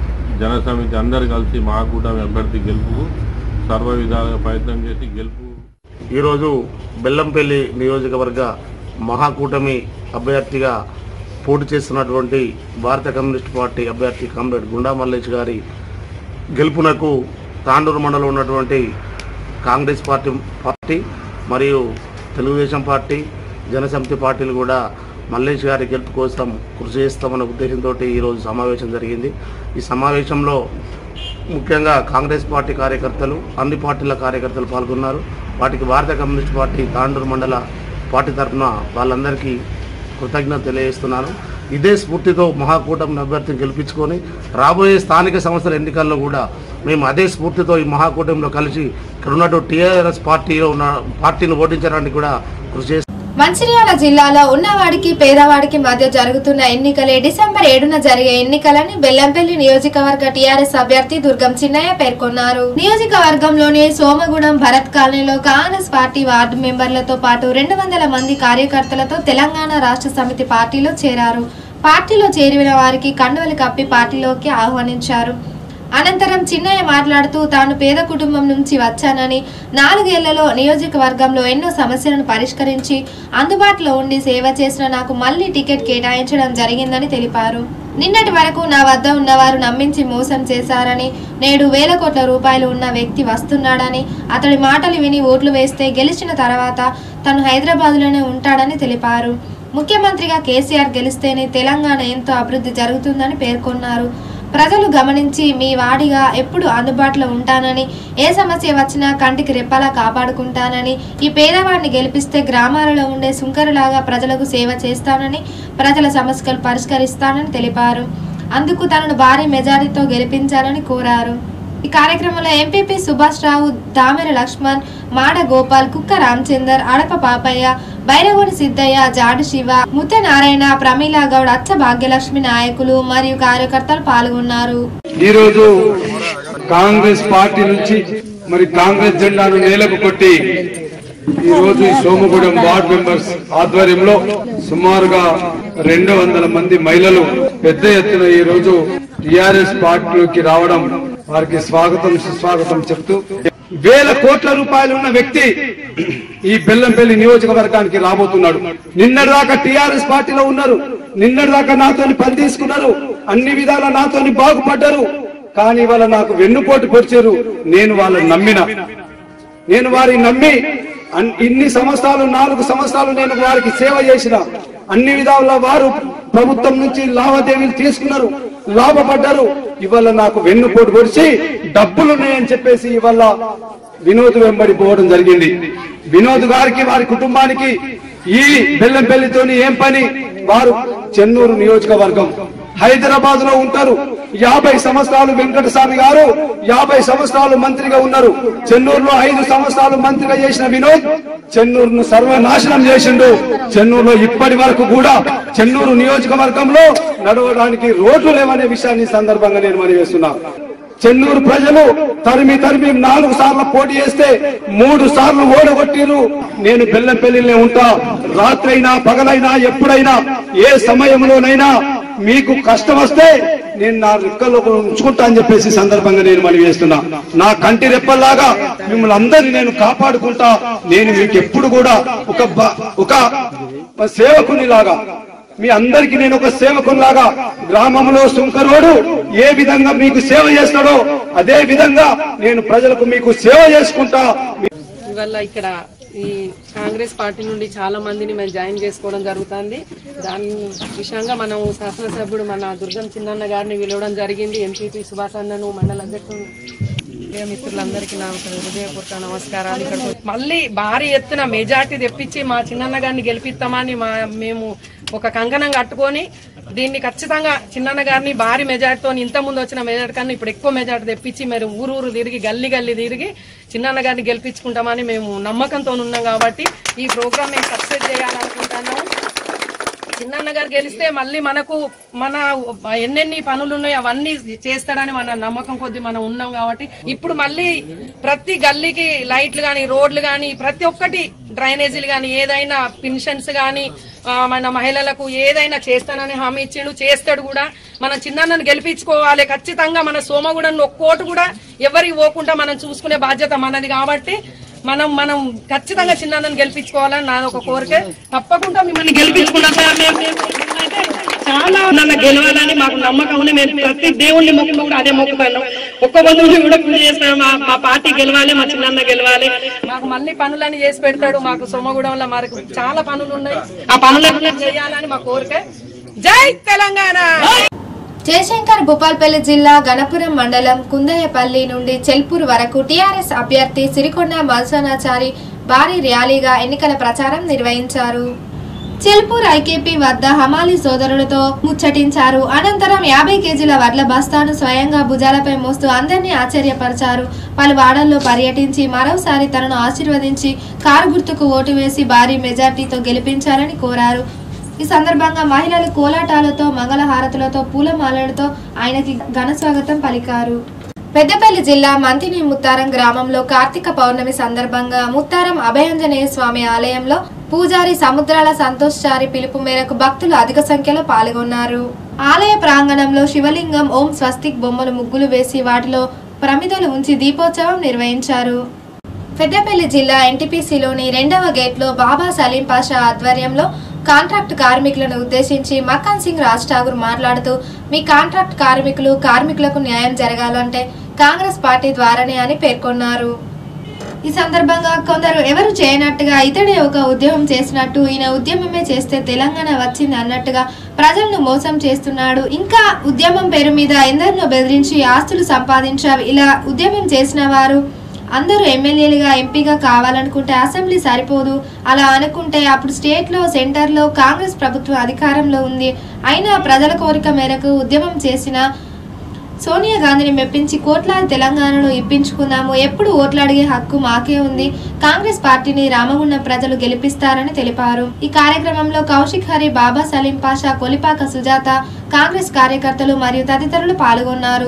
S12: జనసమితి అందరు కలిసి మహాకూటమి అభ్యర్థి గెలుపుకు సర్వ విధాలుగా ప్రయత్నం చేసి గెలుపు.
S13: ఈరోజు బెల్లంపల్లి నియోజకవర్గ మహాకూటమి అభ్యర్థిగా పోటీ చేస్తున్నటువంటి భారత కమ్యూనిస్ట్ పార్టీ అభ్యర్థి కామ్రేడ్ గుండా మల్లేష్ గారి గెలుపునకు తాండూరు మండలంలో ఉన్నటువంటి కాంగ్రెస్ పార్టీ పార్టీ మరియు తెలుగుదేశం పార్టీ జనసమితి పార్టీలు కూడా మల్లేష్ గారి గెలుపు కోసం కృషి చేస్తామన్న ఉద్దేశంతో ఈరోజు సమావేశం జరిగింది. ఈ సమావేశంలో ముఖ్యంగా కాంగ్రెస్ పార్టీ కార్యకర్తలు, అన్ని పార్టీల కార్యకర్తలు పాల్గొన్నారు. వాటికి భారత కమ్యూనిస్ట్ పార్టీ తాండూరు మండల పార్టీ తరఫున వాళ్ళందరికీ కృతజ్ఞత తెలియజేస్తున్నాను. ఇదే స్ఫూర్తితో మహాకూటమి అభ్యర్థిని గెలిపించుకొని రాబోయే స్థానిక సంస్థల ఎన్నికల్లో కూడా మేము అదే స్ఫూర్తితో ఈ మహాకూటమిలో కలిసి ఇక్కడ ఉన్నటువంటి టీఆర్ఎస్ పార్టీలో ఉన్న పార్టీని ఓడించడానికి కూడా కృషి చేస్తాం.
S2: మంచిర్యాల జిల్లాలో ఉన్నవాడికి పేదవాడికి మధ్య జరుగుతున్న ఎన్నికలే డిసెంబర్ ఏడున జరిగే ఎన్నికలని బెల్లంపల్లి నియోజకవర్గ టీఆర్ఎస్ అభ్యర్థి దుర్గం చిన్నయ్య పేర్కొన్నారు. నియోజకవర్గంలోని సోమగూడెం భరత్ కాలనీలో కాంగ్రెస్ పార్టీ వార్డు మెంబర్లతో పాటు రెండు వందల మంది కార్యకర్తలతో తెలంగాణ రాష్ట్ర సమితి పార్టీలో చేరారు. పార్టీలో చేరిన వారికి కండువలు కప్పి పార్టీలోకి ఆహ్వానించారు. అనంతరం చిన్నయ్య మాట్లాడుతూ తాను పేద కుటుంబం నుంచి వచ్చానని, నాలుగేళ్లలో నియోజకవర్గంలో ఎన్నో సమస్యలను పరిష్కరించి అందుబాటులో ఉండి సేవ చేసిన నాకు మళ్లీ టికెట్ కేటాయించడం జరిగిందని తెలిపారు. నిన్నటి వరకు నా వద్ద ఉన్నవారు నమ్మించి మోసం చేశారని, నేడు వేల కోట్ల రూపాయలు ఉన్న వ్యక్తి వస్తున్నాడని, అతడి మాటలు విని ఓట్లు వేస్తే గెలిచిన తర్వాత తను హైదరాబాద్లోనే ఉంటాడని తెలిపారు. ముఖ్యమంత్రిగా కేసీఆర్ గెలిస్తేనే తెలంగాణ ఎంతో అభివృద్ధి జరుగుతుందని పేర్కొన్నారు. ప్రజలు గమనించి మీ వాడిగా ఎప్పుడు అందుబాటులో ఉంటానని, ఏ సమస్య వచ్చినా కంటికి రెప్పలా కాపాడుకుంటానని, ఈ పేదవాడిని గెలిపిస్తే గ్రామాలలో ఉండే సుంకరులాగా ప్రజలకు సేవ చేస్తానని, ప్రజల సమస్యలు పరిష్కరిస్తానని తెలిపారు. అందుకు తనను భారీ మెజారిటీతో గెలిపించాలని కోరారు. ఈ కార్యక్రమంలో ఎంపీపీ సుభాష్ రావు, దామెర లక్ష్మణ్, మాడ గోపాల్, కుక్క రామచందర్, అడప పాపయ్య, బైరగోని సిద్ధయ్య, జాడు శివ, ముత్య నారాయణ, ప్రమీలా గౌడ్, అచ్చ భాగ్యలక్ష్మి నాయకులు మరియు కార్యకర్తలు పాల్గొన్నారు.
S14: ఈరోజు కాంగ్రెస్ పార్టీ నుంచి మరి కాంగ్రెస్ జెండాను నేలకు కొట్టి ఈ రోజు ఈ సోమగూడెం వార్డు మెంబర్స్ ఆధ్వర్యంలో సుమారుగా రెండు వందల మంది మహిళలు పెద్ద ఎత్తున ఈ రోజు టిఆర్ఎస్ పార్టీలోకి రావడం వారికి స్వాగతం సుస్వాగతం చెప్తూ, వేల కోట్ల రూపాయలు ఉన్న వ్యక్తి ఈ బెల్లంపల్లి నియోజకవర్గానికి రాబోతున్నాడు. నిన్నటిదాకా టిఆర్ఎస్ పార్టీలో ఉన్నారు, నిన్నటిదాకా నాతోని పని తీసుకున్నారు, అన్ని విధాలా నాతోని బాగుపడ్డారు. కానీ వాళ్ళ నాకు వెన్నుపోటు పొడిచారు. నేను వాళ్ళని నమ్మిన నేను వారిని నమ్మి ఇన్ని సంవత్సరాలు నాలుగు సంవత్సరాలు నేను వారికి సేవ చేసిన, అన్ని విధాలుగా వారు ప్రభుత్వం నుంచి లావాదేవీలు తీసుకున్నారు, లాభపడ్డారు. ఇవాళ నాకు వెన్నుపోటు పొడిచి డబ్బులున్నాయని చెప్పేసి ఇవాళ వినోద్ వెంబడి పోవడం జరిగింది. వినోద్ గారికి వారి కుటుంబానికి ఈ బెల్లంపల్లితోని ఏం పని? వారు చెన్నూరు నియోజకవర్గం హైదరాబాద్ లో ఉంటారు. యాభై సంవత్సరాలు వెంకటస్వామి గారు యాభై సంవత్సరాలు మంత్రిగా ఉన్నారు. చెన్నూరులో ఐదు సంవత్సరాలు మంత్రిగా చేసిన వినోద్ చెన్నూరును సర్వనాశనం చేసిండు. చెన్నూరులో ఇప్పటి వరకు కూడా చెన్నూరు నియోజకవర్గంలో నడవడానికి రోడ్లు లేవనే విషయాన్ని సందర్భంగా నేను మనవేస్తున్నా. చెన్నూరు ప్రజలు తరిమి తరిమి నాలుగు సార్లు పోటీ చేస్తే మూడు సార్లు ఓడగొట్టిరు. నేను బెల్లంపల్లిలో ఉంటా. రాత్రైనా పగలైనా ఎప్పుడైనా ఏ సమయంలోనైనా మీకు కష్టం వస్తే నేను నా రెక్కల్లో ఉంచుకుంటా అని చెప్పేసి సందర్భంగా నేను మనవి చేస్తున్నా. నా కంటి రెప్పల్లాగా మిమ్మల్ని అందరినీ నేను కాపాడుకుంటా. నేను మీకు ఎప్పుడు కూడా ఒక ఒక సేవకుని లాగా మీ అందరికీ నేను ఒక సేవకునిలాగా గ్రామంలో సుంకరోడు ఏ విధంగా మీకు సేవ చేస్తాడో అదే విధంగా నేను ప్రజలకు మీకు సేవ చేసుకుంటా.
S3: ఇవల్ల ఇక్కడ ఈ కాంగ్రెస్ పార్టీ నుండి చాలా మందిని మేము జాయిన్ చేసుకోవడం జరుగుతుంది. దాని విషయంగా మనం శాసనసభ్యుడు మన దుర్గం చిన్నన్న గారిని పిలవడం జరిగింది. ఎంపీపీ సుభాష్ అన్నను, మండల అధ్యక్షుడు, మిత్రులందరికీ నా హృదయపూర్వక నమస్కారాలు. ఇక్కడ మళ్ళీ భారీ ఎత్తున మెజార్టీ తెప్పించి మా చిన్నన్న గారిని గెలిపిస్తామని మా మేము ఒక కంకణం కట్టుకొని దీన్ని ఖచ్చితంగా చిన్నన్న గారిని భారీ మెజార్టీతో ఇంత ముందు వచ్చిన మెజార్టీ కన్నా ఇప్పుడు ఎక్కువ మెజార్టీ తెప్పించి మీరు ఊరు ఊరు తిరిగి గల్లీ గల్లీ తిరిగి చిన్నన్న గారిని గెలిపించుకుంటామని మేము నమ్మకంతో ఉన్నాం. కాబట్టి ఈ ప్రోగ్రామ్ మేము సక్సెస్ చేయాలనుకుంటున్నాము. చిన్నన్న గారు గెలిస్తే మళ్ళీ మనకు మన ఎన్నెన్ని పనులు ఉన్నాయో అవన్నీ చేస్తాడని మన నమ్మకం కొద్ది మనం ఉన్నాం. కాబట్టి ఇప్పుడు మళ్ళీ ప్రతి గల్లీకి లైట్లు గాని, రోడ్లు గాని, ప్రతి ఒక్కటి డ్రైనేజీలు గాని, ఏదైనా పెన్షన్స్ గాని, మన మహిళలకు ఏదైనా చేస్తానని హామీ ఇచ్చిండు. చేస్తాడు కూడా. మన చిన్నన్నను గెలిపించుకోవాలి ఖచ్చితంగా. మన సోమగూడను ఒక్కోటు కూడా ఎవరికి పోకుండా మనం చూసుకునే బాధ్యత మనది. కాబట్టి మనం మనం ఖచ్చితంగా చిన్నన్నను గెలిపించుకోవాలని నాది ఒక కోరిక. తప్పకుండా మిమ్మల్ని గెలిపించుకున్నా చాలా నన్న గెలవాలని మాకు నమ్మకం ఉంది. మేము ప్రతి దేవుణ్ణి మొక్కు కూడా అదే మొక్కుతాను. ఒక్క బంధువుని కూడా పూజ చేస్తాను. మా పార్టీ గెలవాలి, మా చిన్నన్న గెలవాలి. మాకు మళ్ళీ పనులని చేసి పెడతాడు. మాకు సోమగూడెంలో మనకు చాలా పనులు ఉన్నాయి. ఆ పనులను చేయాలని మా కోరిక. జై తెలంగాణ.
S2: జయశంకర్ భూపాల్పల్లి జిల్లా గణపురం మండలం కుందయ్యపల్లి నుండి చెల్పూర్ వరకు టీఆర్ఎస్ అభ్యర్థి సిరికొండ మల్సనాచారి భారీ ర్యాలీగా ఎన్నికల ప్రచారం నిర్వహించారు. చెల్పూర్ ఐకేపీ వద్ద హమాలీ సోదరులతో ముచ్చటించారు. అనంతరం యాభై కేజీల వడ్ల బస్తాను స్వయంగా భుజాలపై మోస్తూ అందరినీ ఆశ్చర్యపరిచారు. పలు వాడల్లో పర్యటించి మరోసారి తనను ఆశీర్వదించి కారు గుర్తుకు ఓటు వేసి భారీ మెజార్టీతో గెలిపించాలని కోరారు. ఈ సందర్భంగా మహిళలు కోలాటాలతో, మంగళహారతులతో, పూలమాలలతో ఆయనకి ఘన స్వాగతం పలికారు. పెద్దపల్లి జిల్లా మంతిని ముత్తారం గ్రామంలో కార్తీక పౌర్ణమి సందర్భంగా ముత్తారం అభయాంజనేయ స్వామి ఆలయంలో పూజారి సముద్రాల సంతోష్చారి పిలుపు మేరకు భక్తులు అధిక సంఖ్యలో పాల్గొన్నారు. ఆలయ ప్రాంగణంలో శివలింగం, ఓం స్వస్తిక్ బొమ్మలు ముగ్గులు వేసి వాటిలో ప్రమిదలు ఉంచి దీపోత్సవం నిర్వహించారు. పెద్దపల్లి జిల్లా ఎన్టీపీసీలోని రెండవ గేట్లో బాబా సలీం పాషా ఆధ్వర్యంలో కాంట్రాక్ట్ కార్మికులను ఉద్దేశించి మక్కన్ సింగ్ రాజ్ ఠాగూర్ మాట్లాడుతూ, మీ కాంట్రాక్ట్ కార్మికులు కార్మికులకు న్యాయం జరగాలంటే కాంగ్రెస్ పార్టీ ద్వారానే అని పేర్కొన్నారు. ఈ సందర్భంగా కొందరు ఎవరు చేయనట్టుగా ఇతడే ఒక ఉద్యమం చేసినట్టు, ఈయన ఉద్యమమే చేస్తే తెలంగాణ వచ్చింది అన్నట్టుగా ప్రజలను మోసం చేస్తున్నాడు. ఇంకా ఉద్యమం పేరు మీద ఎందరినో బెదిరించి ఆస్తులు సంపాదించారు. ఇలా ఉద్యమం చేసిన వారు అందరూ ఎమ్మెల్యేలుగా, ఎంపీగా కావాలనుకుంటే అసెంబ్లీ సరిపోదు. అలా అనుకుంటే అప్పుడు స్టేట్లో, సెంటర్లో కాంగ్రెస్ ప్రభుత్వం అధికారంలో ఉంది. అయినా ప్రజల కోరిక మేరకు ఉద్యమం చేసిన సోనియా గాంధీని మెప్పించి కోట్లాది తెలంగాణను ఇప్పించుకుందాము. ఎప్పుడు ఓట్లు అడిగే హక్కు మాకే ఉంది. కాంగ్రెస్ పార్టీని రామగుండం ప్రజలు గెలిపిస్తారని తెలిపారు. ఈ కార్యక్రమంలో కౌశిక్ హరి, బాబా సలీం పాషా, కొలిపాక సుజాత, కాంగ్రెస్ కార్యకర్తలు మరియు తదితరులు పాల్గొన్నారు.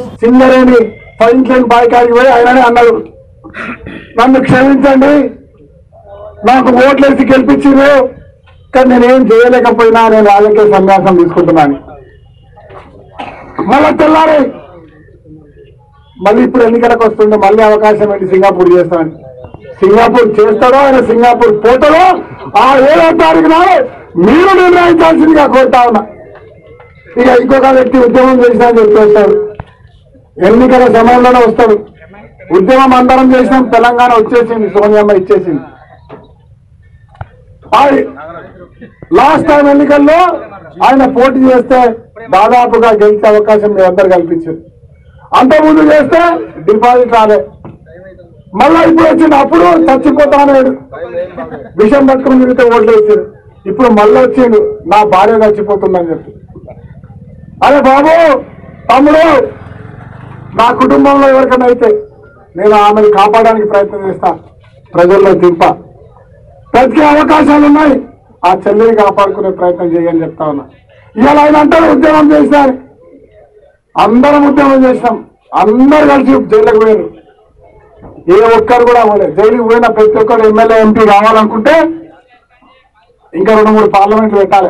S11: నన్ను క్షమించండి, నాకు ఓట్లేసి గెలిపించారు, కానీ నేనేం చేయలేకపోయినా నేను వాళ్ళకే సన్యాసం తీసుకుంటున్నాను. మళ్ళీ తెల్లారి మళ్ళీ ఇప్పుడు ఎన్నికలకు వస్తుండే మళ్ళీ అవకాశం ఏంటి, సింగపూర్ చేస్తామని. సింగపూర్ చేస్తాడో ఆయన సింగపూర్ పోతాడో ఆ ఏడో తారీఖు నాడు మీరు నిర్ణయించాల్సిందిగా కోరుతా ఉన్నా. ఇక ఇంకొక వ్యక్తి ఉద్యమం చేసినా అని చెప్పేస్తాడు, ఎన్నికల సమయంలోనే వస్తాడు. ఉద్యమం అందరం చేసినాం, తెలంగాణ వచ్చేసింది, సోనియమ్మ ఇచ్చేసింది. లాస్ట్ టైం ఎన్నికల్లో ఆయన పోటీ చేస్తే దాదాపుగా గెలిచే అవకాశం మీరందరూ కల్పించారు. అంతకుముందు చేస్తే డిపాజిట్ రాలే, మళ్ళా ఇప్పుడు వచ్చింది. అప్పుడు చచ్చిపోతానేడు విషం పట్టుకుని తిరిగితే ఓట్లు వేసాడు. ఇప్పుడు మళ్ళీ వచ్చిండు, నా భార్య చచ్చిపోతుందని చెప్పి. అరే బాబు, తమ్ముడు, నా కుటుంబంలో ఎవరికైనా అయితే నేను ఆమెను కాపాడడానికి ప్రయత్నం చేస్తా, ప్రజల్లో దింప. బ్రతికే అవకాశాలు ఉన్నాయి. ఆ చెల్లిని కాపాడుకునే ప్రయత్నం చేయని చెప్తా ఉన్నా. ఇవాళ ఆయన అంటారు ఉద్యమం చేసినారు, అందరం ఉద్యమం చేసినాం, అందరు కలిసి జైలుకు పోయారు. ఏ ఒక్కరు కూడా పోలేదు. జైలుకు పోయిన ప్రతి ఒక్కరు ఎమ్మెల్యే ఎంపీ కావాలనుకుంటే ఇంకా రెండు మూడు పార్లమెంట్లు పెట్టాలి.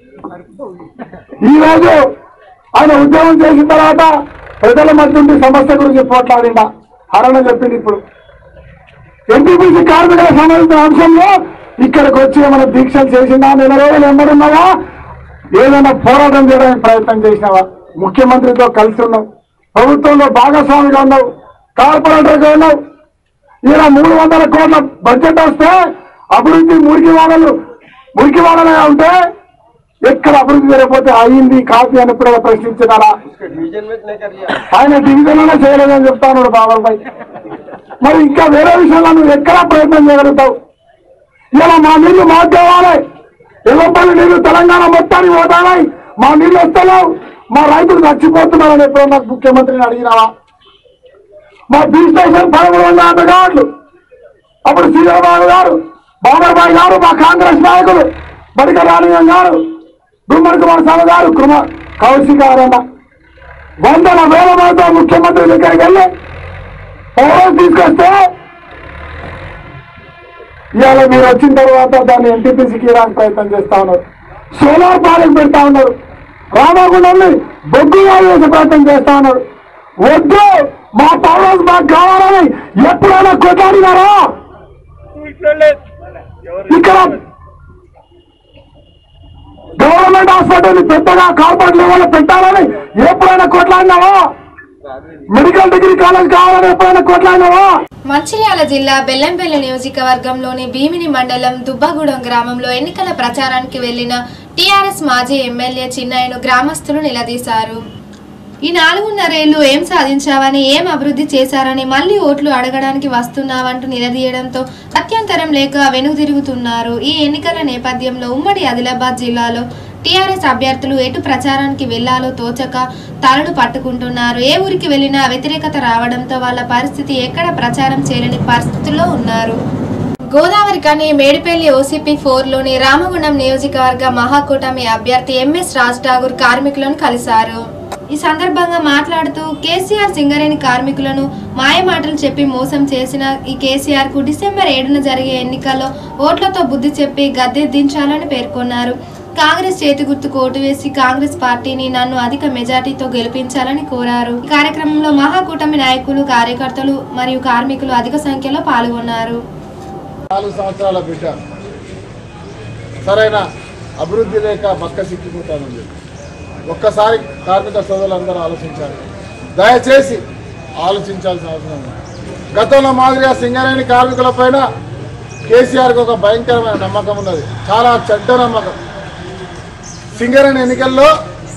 S11: ఈ రోజు ఆయన ఉద్యమం చేసిన తర్వాత ప్రజల మధ్య ఉండి సమస్య గురించి పోట్లాడిండా, హరణ చెప్పింది. ఇప్పుడు ఎన్టీపీసీ కార్మికుల సంబంధించిన అంశంలో ఇక్కడికి వచ్చి ఏమైనా దీక్షలు చేసిందా, నెల రోజులు ఎంబడున్నావా, ఏదైనా పోరాటం చేయడానికి ప్రయత్నం చేసినావా? ముఖ్యమంత్రితో కలిసి ఉన్నావు, ప్రభుత్వంలో భాగస్వామిగా ఉన్నావు, కార్పొరేటర్గా ఉన్నావు. ఇలా మూడు వందల కోట్ల బడ్జెట్ వస్తే అభివృద్ధి మురికి వాడలు మురికి వాడలుగా ఉంటే ఎక్కడ అభివృద్ధి జరిగిపోతే అయింది కాపీ అని ఇప్పుడు ప్రశ్నించారా? ఆయన డివిజన్ అనే చేయలేదని చెప్తా ఉన్నాడు బాబాయ్. మరి ఇంకా వేరే విషయాల్లో నువ్వు ఎక్కడా ప్రయత్నం చేయగలుగుతావు? ఇలా మా నీళ్లు మాకు కావాలి, ఎల్లపల్లి నీళ్లు తెలంగాణ మొత్తానికి పోతాయి, మా నీళ్లు వస్తలేవు, మా రైతులు చచ్చిపోతున్నారని ఎప్పుడో నాకు ముఖ్యమంత్రిని అడిగినావా? మా బీ స్టేషన్ పదమూడు వందల యాభై కార్డులు అప్పుడు శ్రీరాబాబు గారు, బాబర్బాయి గారు, మా కాంగ్రెస్ నాయకులు బడిక రాణియం గారు, గుమ్మడి కుమార్ స్వామి గారు, కుమార్ కౌశిక్ గారన్న వందల వేల మందితో ముఖ్యమంత్రి దగ్గరికి వెళ్ళి పవర్ తీసుకొస్తే ఇవాళ మీరు వచ్చిన తర్వాత దాన్ని ఎన్టీపీసీకి ఇవ్వడానికి ప్రయత్నం చేస్తా ఉన్నారు. సోలార్ పార్క్ పెడతా ఉన్నారు, రామగుండాన్ని బొగ్గుగా చేసే ప్రయత్నం చేస్తా ఉన్నారు. వద్దు, మా పవర్ మాకు కావాలని ఎప్పుడైనా కొట్లాడినారా? ఇక్కడ గవర్నమెంట్ హాస్పిటల్ పెద్దగా కార్పొరేట్ లెవెల్లో పెట్టాలని ఎప్పుడైనా కొట్లాడినావా? మెడికల్ డిగ్రీ కాలేజ్ కావాలని ఎప్పుడైనా కొట్లాడినావా?
S2: మంచిర్యాల జిల్లా బెల్లంపల్లి నియోజకవర్గంలోని భీమిని మండలం దుబ్బగూడెం గ్రామంలో ఎన్నికల ప్రచారానికి వెళ్లిన టీఆర్ఎస్ మాజీ ఎమ్మెల్యే చిన్నయ్యను గ్రామస్తులు నిలదీశారు. ఈ నాలుగున్నరేళ్లు ఏం సాధించావని, ఏం అభివృద్ధి చేశారని, మళ్లీ ఓట్లు అడగడానికి వస్తున్నావంటూ నిలదీయడంతో అత్యంతరం లేక వెనుదిరుగుతున్నారు. ఈ ఎన్నికల నేపథ్యంలో ఉమ్మడి ఆదిలాబాద్ జిల్లాలో టీఆర్ఎస్ అభ్యర్థులు ఎటు ప్రచారానికి వెళ్లాలో తోచక తలలు పట్టుకుంటున్నారు. ఏ ఊరికి వెళ్లినా వ్యతిరేకత రావడంతో వాళ్ళ పరిస్థితి ఎక్కడ ప్రచారం చేయలేని పరిస్థితుల్లో ఉన్నారు. గోదావరి కని మేడిపల్లి ఓసీపీ ఫోర్ లోని రామగుండం నియోజకవర్గ మహాకూటమి అభ్యర్థి ఎంఎస్ రాజ్ ఠాగూర్ కార్మికులను కలిశారు. ఈ సందర్భంగా మాట్లాడుతూ కేసీఆర్ సింగరేణి కార్మికులను మాయమాటలు చెప్పి మోసం చేసిన ఈ కేసీఆర్ కు డిసెంబర్ ఏడున జరిగే ఎన్నికల్లో ఓట్లతో బుద్ధి చెప్పి గద్దెదించాలని పేర్కొన్నారు. కాంగ్రెస్ చేతి గుర్తుకు ఓటు వేసి కాంగ్రెస్ పార్టీని నన్ను అధిక మెజార్టీతో గెలిపించాలని కోరారు. ఈ కార్యక్రమంలో మహాకూటమి నాయకులు, కార్యకర్తలు మరియు కార్మికులు అధిక సంఖ్యలో పాల్గొన్నారు.
S11: నాలుగు సంవత్సరాల బిడ్డ సరైన అభివృద్ధి లేక పక్క సిక్కిపోతానండి. ఒక్కసారి కార్మిక సోదరులందరూ ఆలోచించాలి, దయచేసి ఆలోచించాల్సిన అవసరం ఉంది. గతంలో మాదిరిగా సింగరేణి కార్మికుల పైన కేసీఆర్కి ఒక భయంకరమైన నమ్మకం ఉన్నది, చాలా చెడ్డ నమ్మకం. సింగరేణి ఎన్నికల్లో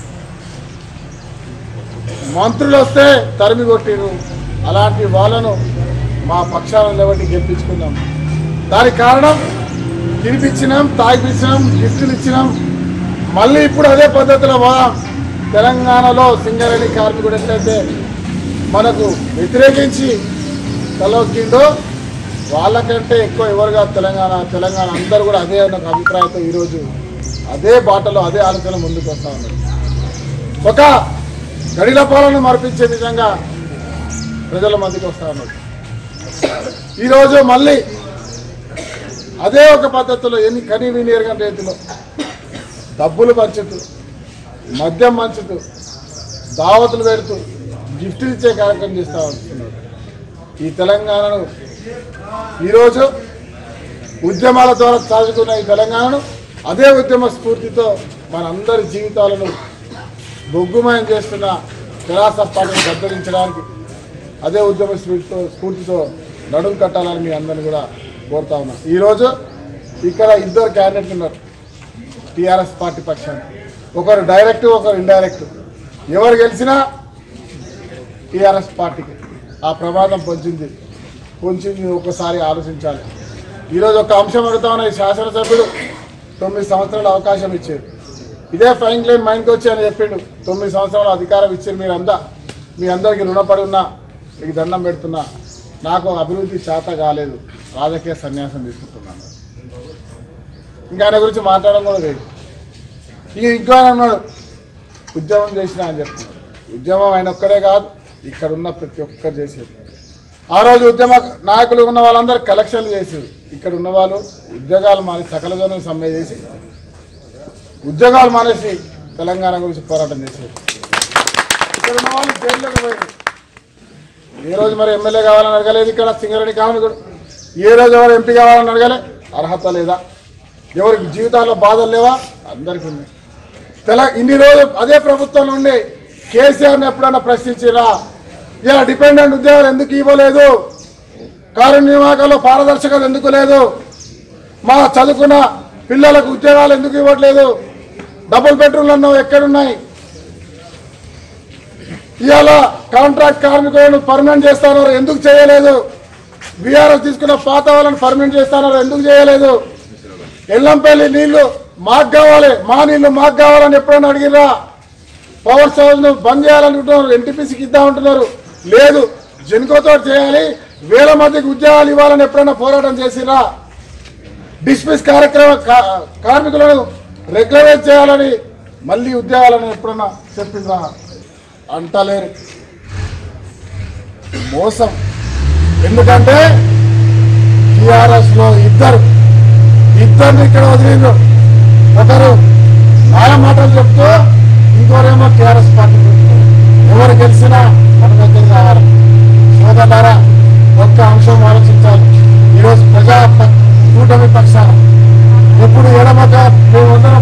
S11: మంత్రులు వస్తే తరిమి కొట్టిరు, అలాంటి వాళ్ళను మా పక్షాలను నిలబడి గెలిపించుకున్నాం. దానికి కారణం తినిపించినాం, తాగిపించినాం, గిఫ్టులు ఇచ్చినాం. మళ్ళీ ఇప్పుడు అదే పద్ధతిలో పోదాం. తెలంగాణలో సింగరేణి కార్మికుడు ఎట్లయితే మనకు వ్యతిరేకించి తలొక్కిండో వాళ్ళకంటే ఎక్కువ ఎవరుగా తెలంగాణ తెలంగాణ అందరూ కూడా అదే ఒక అభిప్రాయంతో ఈరోజు అదే బాటలో అదే ఆలోచన ముందుకు వస్తూ ఉన్నారు. ఒక గడిల పాలన మరిపించే విధంగా ప్రజల మధ్యకి వస్తూ ఉన్నారు. ఈరోజు మళ్ళీ అదే ఒక పద్ధతిలో ఎన్ని కనీ వినియోగం రీతిలో డబ్బులు పంచుతూ, మద్యం పంచుతూ, దావతులు పెడుతూ, గిఫ్ట్లు ఇచ్చే కార్యక్రమం చేస్తూ ఉంటున్నారు. ఈ తెలంగాణను ఈరోజు ఉద్యమాల ద్వారా సాగుతున్న ఈ తెలంగాణను అదే ఉద్యమ స్ఫూర్తితో మనందరి జీవితాలను బొగ్గుమయం చేస్తున్న తెరాస పార్టీని గద్దరించడానికి అదే ఉద్యమ స్ఫూర్తితో స్ఫూర్తితో నడుం కట్టాలని మీ అందరిని కూడా కోరుతా ఉన్నాం. ఈరోజు ఇక్కడ ఇద్దరు క్యాండిడేట్లు ఉన్నారు టీఆర్ఎస్ పార్టీ పక్షాన్ని, ఒకరు డైరెక్ట్, ఒకరు ఇండైరెక్ట్. ఎవరు గెలిచినా టీఆర్ఎస్ పార్టీకి ఆ ప్రమాదం పొంచింది పొంచింది ఒకసారి ఆలోచించాలి. ఈరోజు ఒక అంశం అడుగుతా ఉన్న ఈ శాసనసభ్యుడు తొమ్మిది సంవత్సరాల అవకాశం ఇచ్చారు. ఇదే ఫైన్ క్లెయిమ్ మైండ్కి వచ్చి అని చెప్పిండు. తొమ్మిది సంవత్సరాల అధికారం ఇచ్చారు, మీరు అంతా మీ అందరికీ రుణపడి ఉన్నా, మీకు దండం పెడుతున్నా. నాకు అభివృద్ధి చేత కాలేదు, రాజకీయ సన్యాసం తీసుకుంటున్నాను. ఇంకా ఆయన గురించి మాట్లాడడం కూడా లేదు. ఇక ఇంకో ఆయన ఉన్నాడు, ఉద్యమం చేసిన అని చెప్తున్నాడు. ఉద్యమం ఆయన ఒక్కడే కాదు, ఇక్కడ ఉన్న ప్రతి ఒక్కరు చేసేది. ఆ రోజు ఉద్యమ నాయకులు ఉన్న వాళ్ళందరూ కలెక్షన్లు చేసేది. ఇక్కడ ఉన్న వాళ్ళు ఉద్యోగాలు మాని సకల జనం సమ్మె చేసి ఉద్యోగాలు మానేసి తెలంగాణ గురించి పోరాటం చేసేది. ఇక్కడ ఉన్న వాళ్ళు జైల్లోకి పోయింది. ఏ రోజు మరి ఎమ్మెల్యే కావాలని అడగలేదు, ఇక్కడ సింగరేణి కావాలని కూడా ఏ రోజు ఎవరు ఎంపీ కావాలని అడగలే. అర్హత లేదా, ఎవరికి జీవితాల్లో బాధలు లేవా, అందరికీ ఉన్నాయి. తెల ఇన్ని రోజులు అదే ప్రభుత్వంలో ఉండి కేసీఆర్ని ఎప్పుడన్నా ప్రశ్నించిరా? ఇలా డిపెండెంట్ ఉద్యోగాలు ఎందుకు ఇవ్వలేదు, కార్యనిర్వాహకాల్లో పారదర్శకత ఎందుకు లేదు, మా చదువుకున్న పిల్లలకు ఉద్యోగాలు ఎందుకు ఇవ్వట్లేదు, డబుల్ బెడ్రూమ్లు అన్నో ఎక్కడున్నాయి, ఇవాళ కాంట్రాక్ట్ కార్మికులను పర్మనెంట్ చేస్తున్నారు ఎందుకు చేయలేదు, బీఆర్ఎస్ తీసుకున్న పాత వాళ్ళని పర్మనెంట్ చేస్తున్నారు ఎందుకు చేయలేదు, ఎల్లంపల్లి నీళ్లు మాకు కావాలి, మా నీళ్లు మాకు కావాలని ఎప్పుడైనా అడిగిరా, పవర్ సోర్స్ ను బంద్ చేయాలనుకుంటున్నారు, ఎన్టీపీసీకి ఇద్దామంటున్నారు, లేదు జెన్కోతో చేయాలి, వేల మందికి ఉద్యోగాలు ఇవ్వాలని ఎప్పుడైనా పోరాటం చేసిరా, డిస్మిస్ కార్యక్రమ కార్మికులను రెగ్యులరైజ్ చేయాలని మళ్ళీ ఉద్యోగాలను ఎప్పుడన్నా చెప్పిందా? అంటలేరు. మోసం. ఎందుకంటే టీఆర్ఎస్ లో ఇద్దరు ఇద్దరిని ఇక్కడ వదిలిండ్రు. ఒకరు మాయ మాటలు చెప్తూ ఇంకోరేమో టీఆర్ఎస్ పార్టీ. ఎవరు గెలిచినా మన దగ్గర రావాలి. సోదరులారా, ఒక్క అంశం ఆలోచించాలి. ఈరోజు ప్రజా కూటమి పక్షాన ఎప్పుడు ఎడమక మేమందరం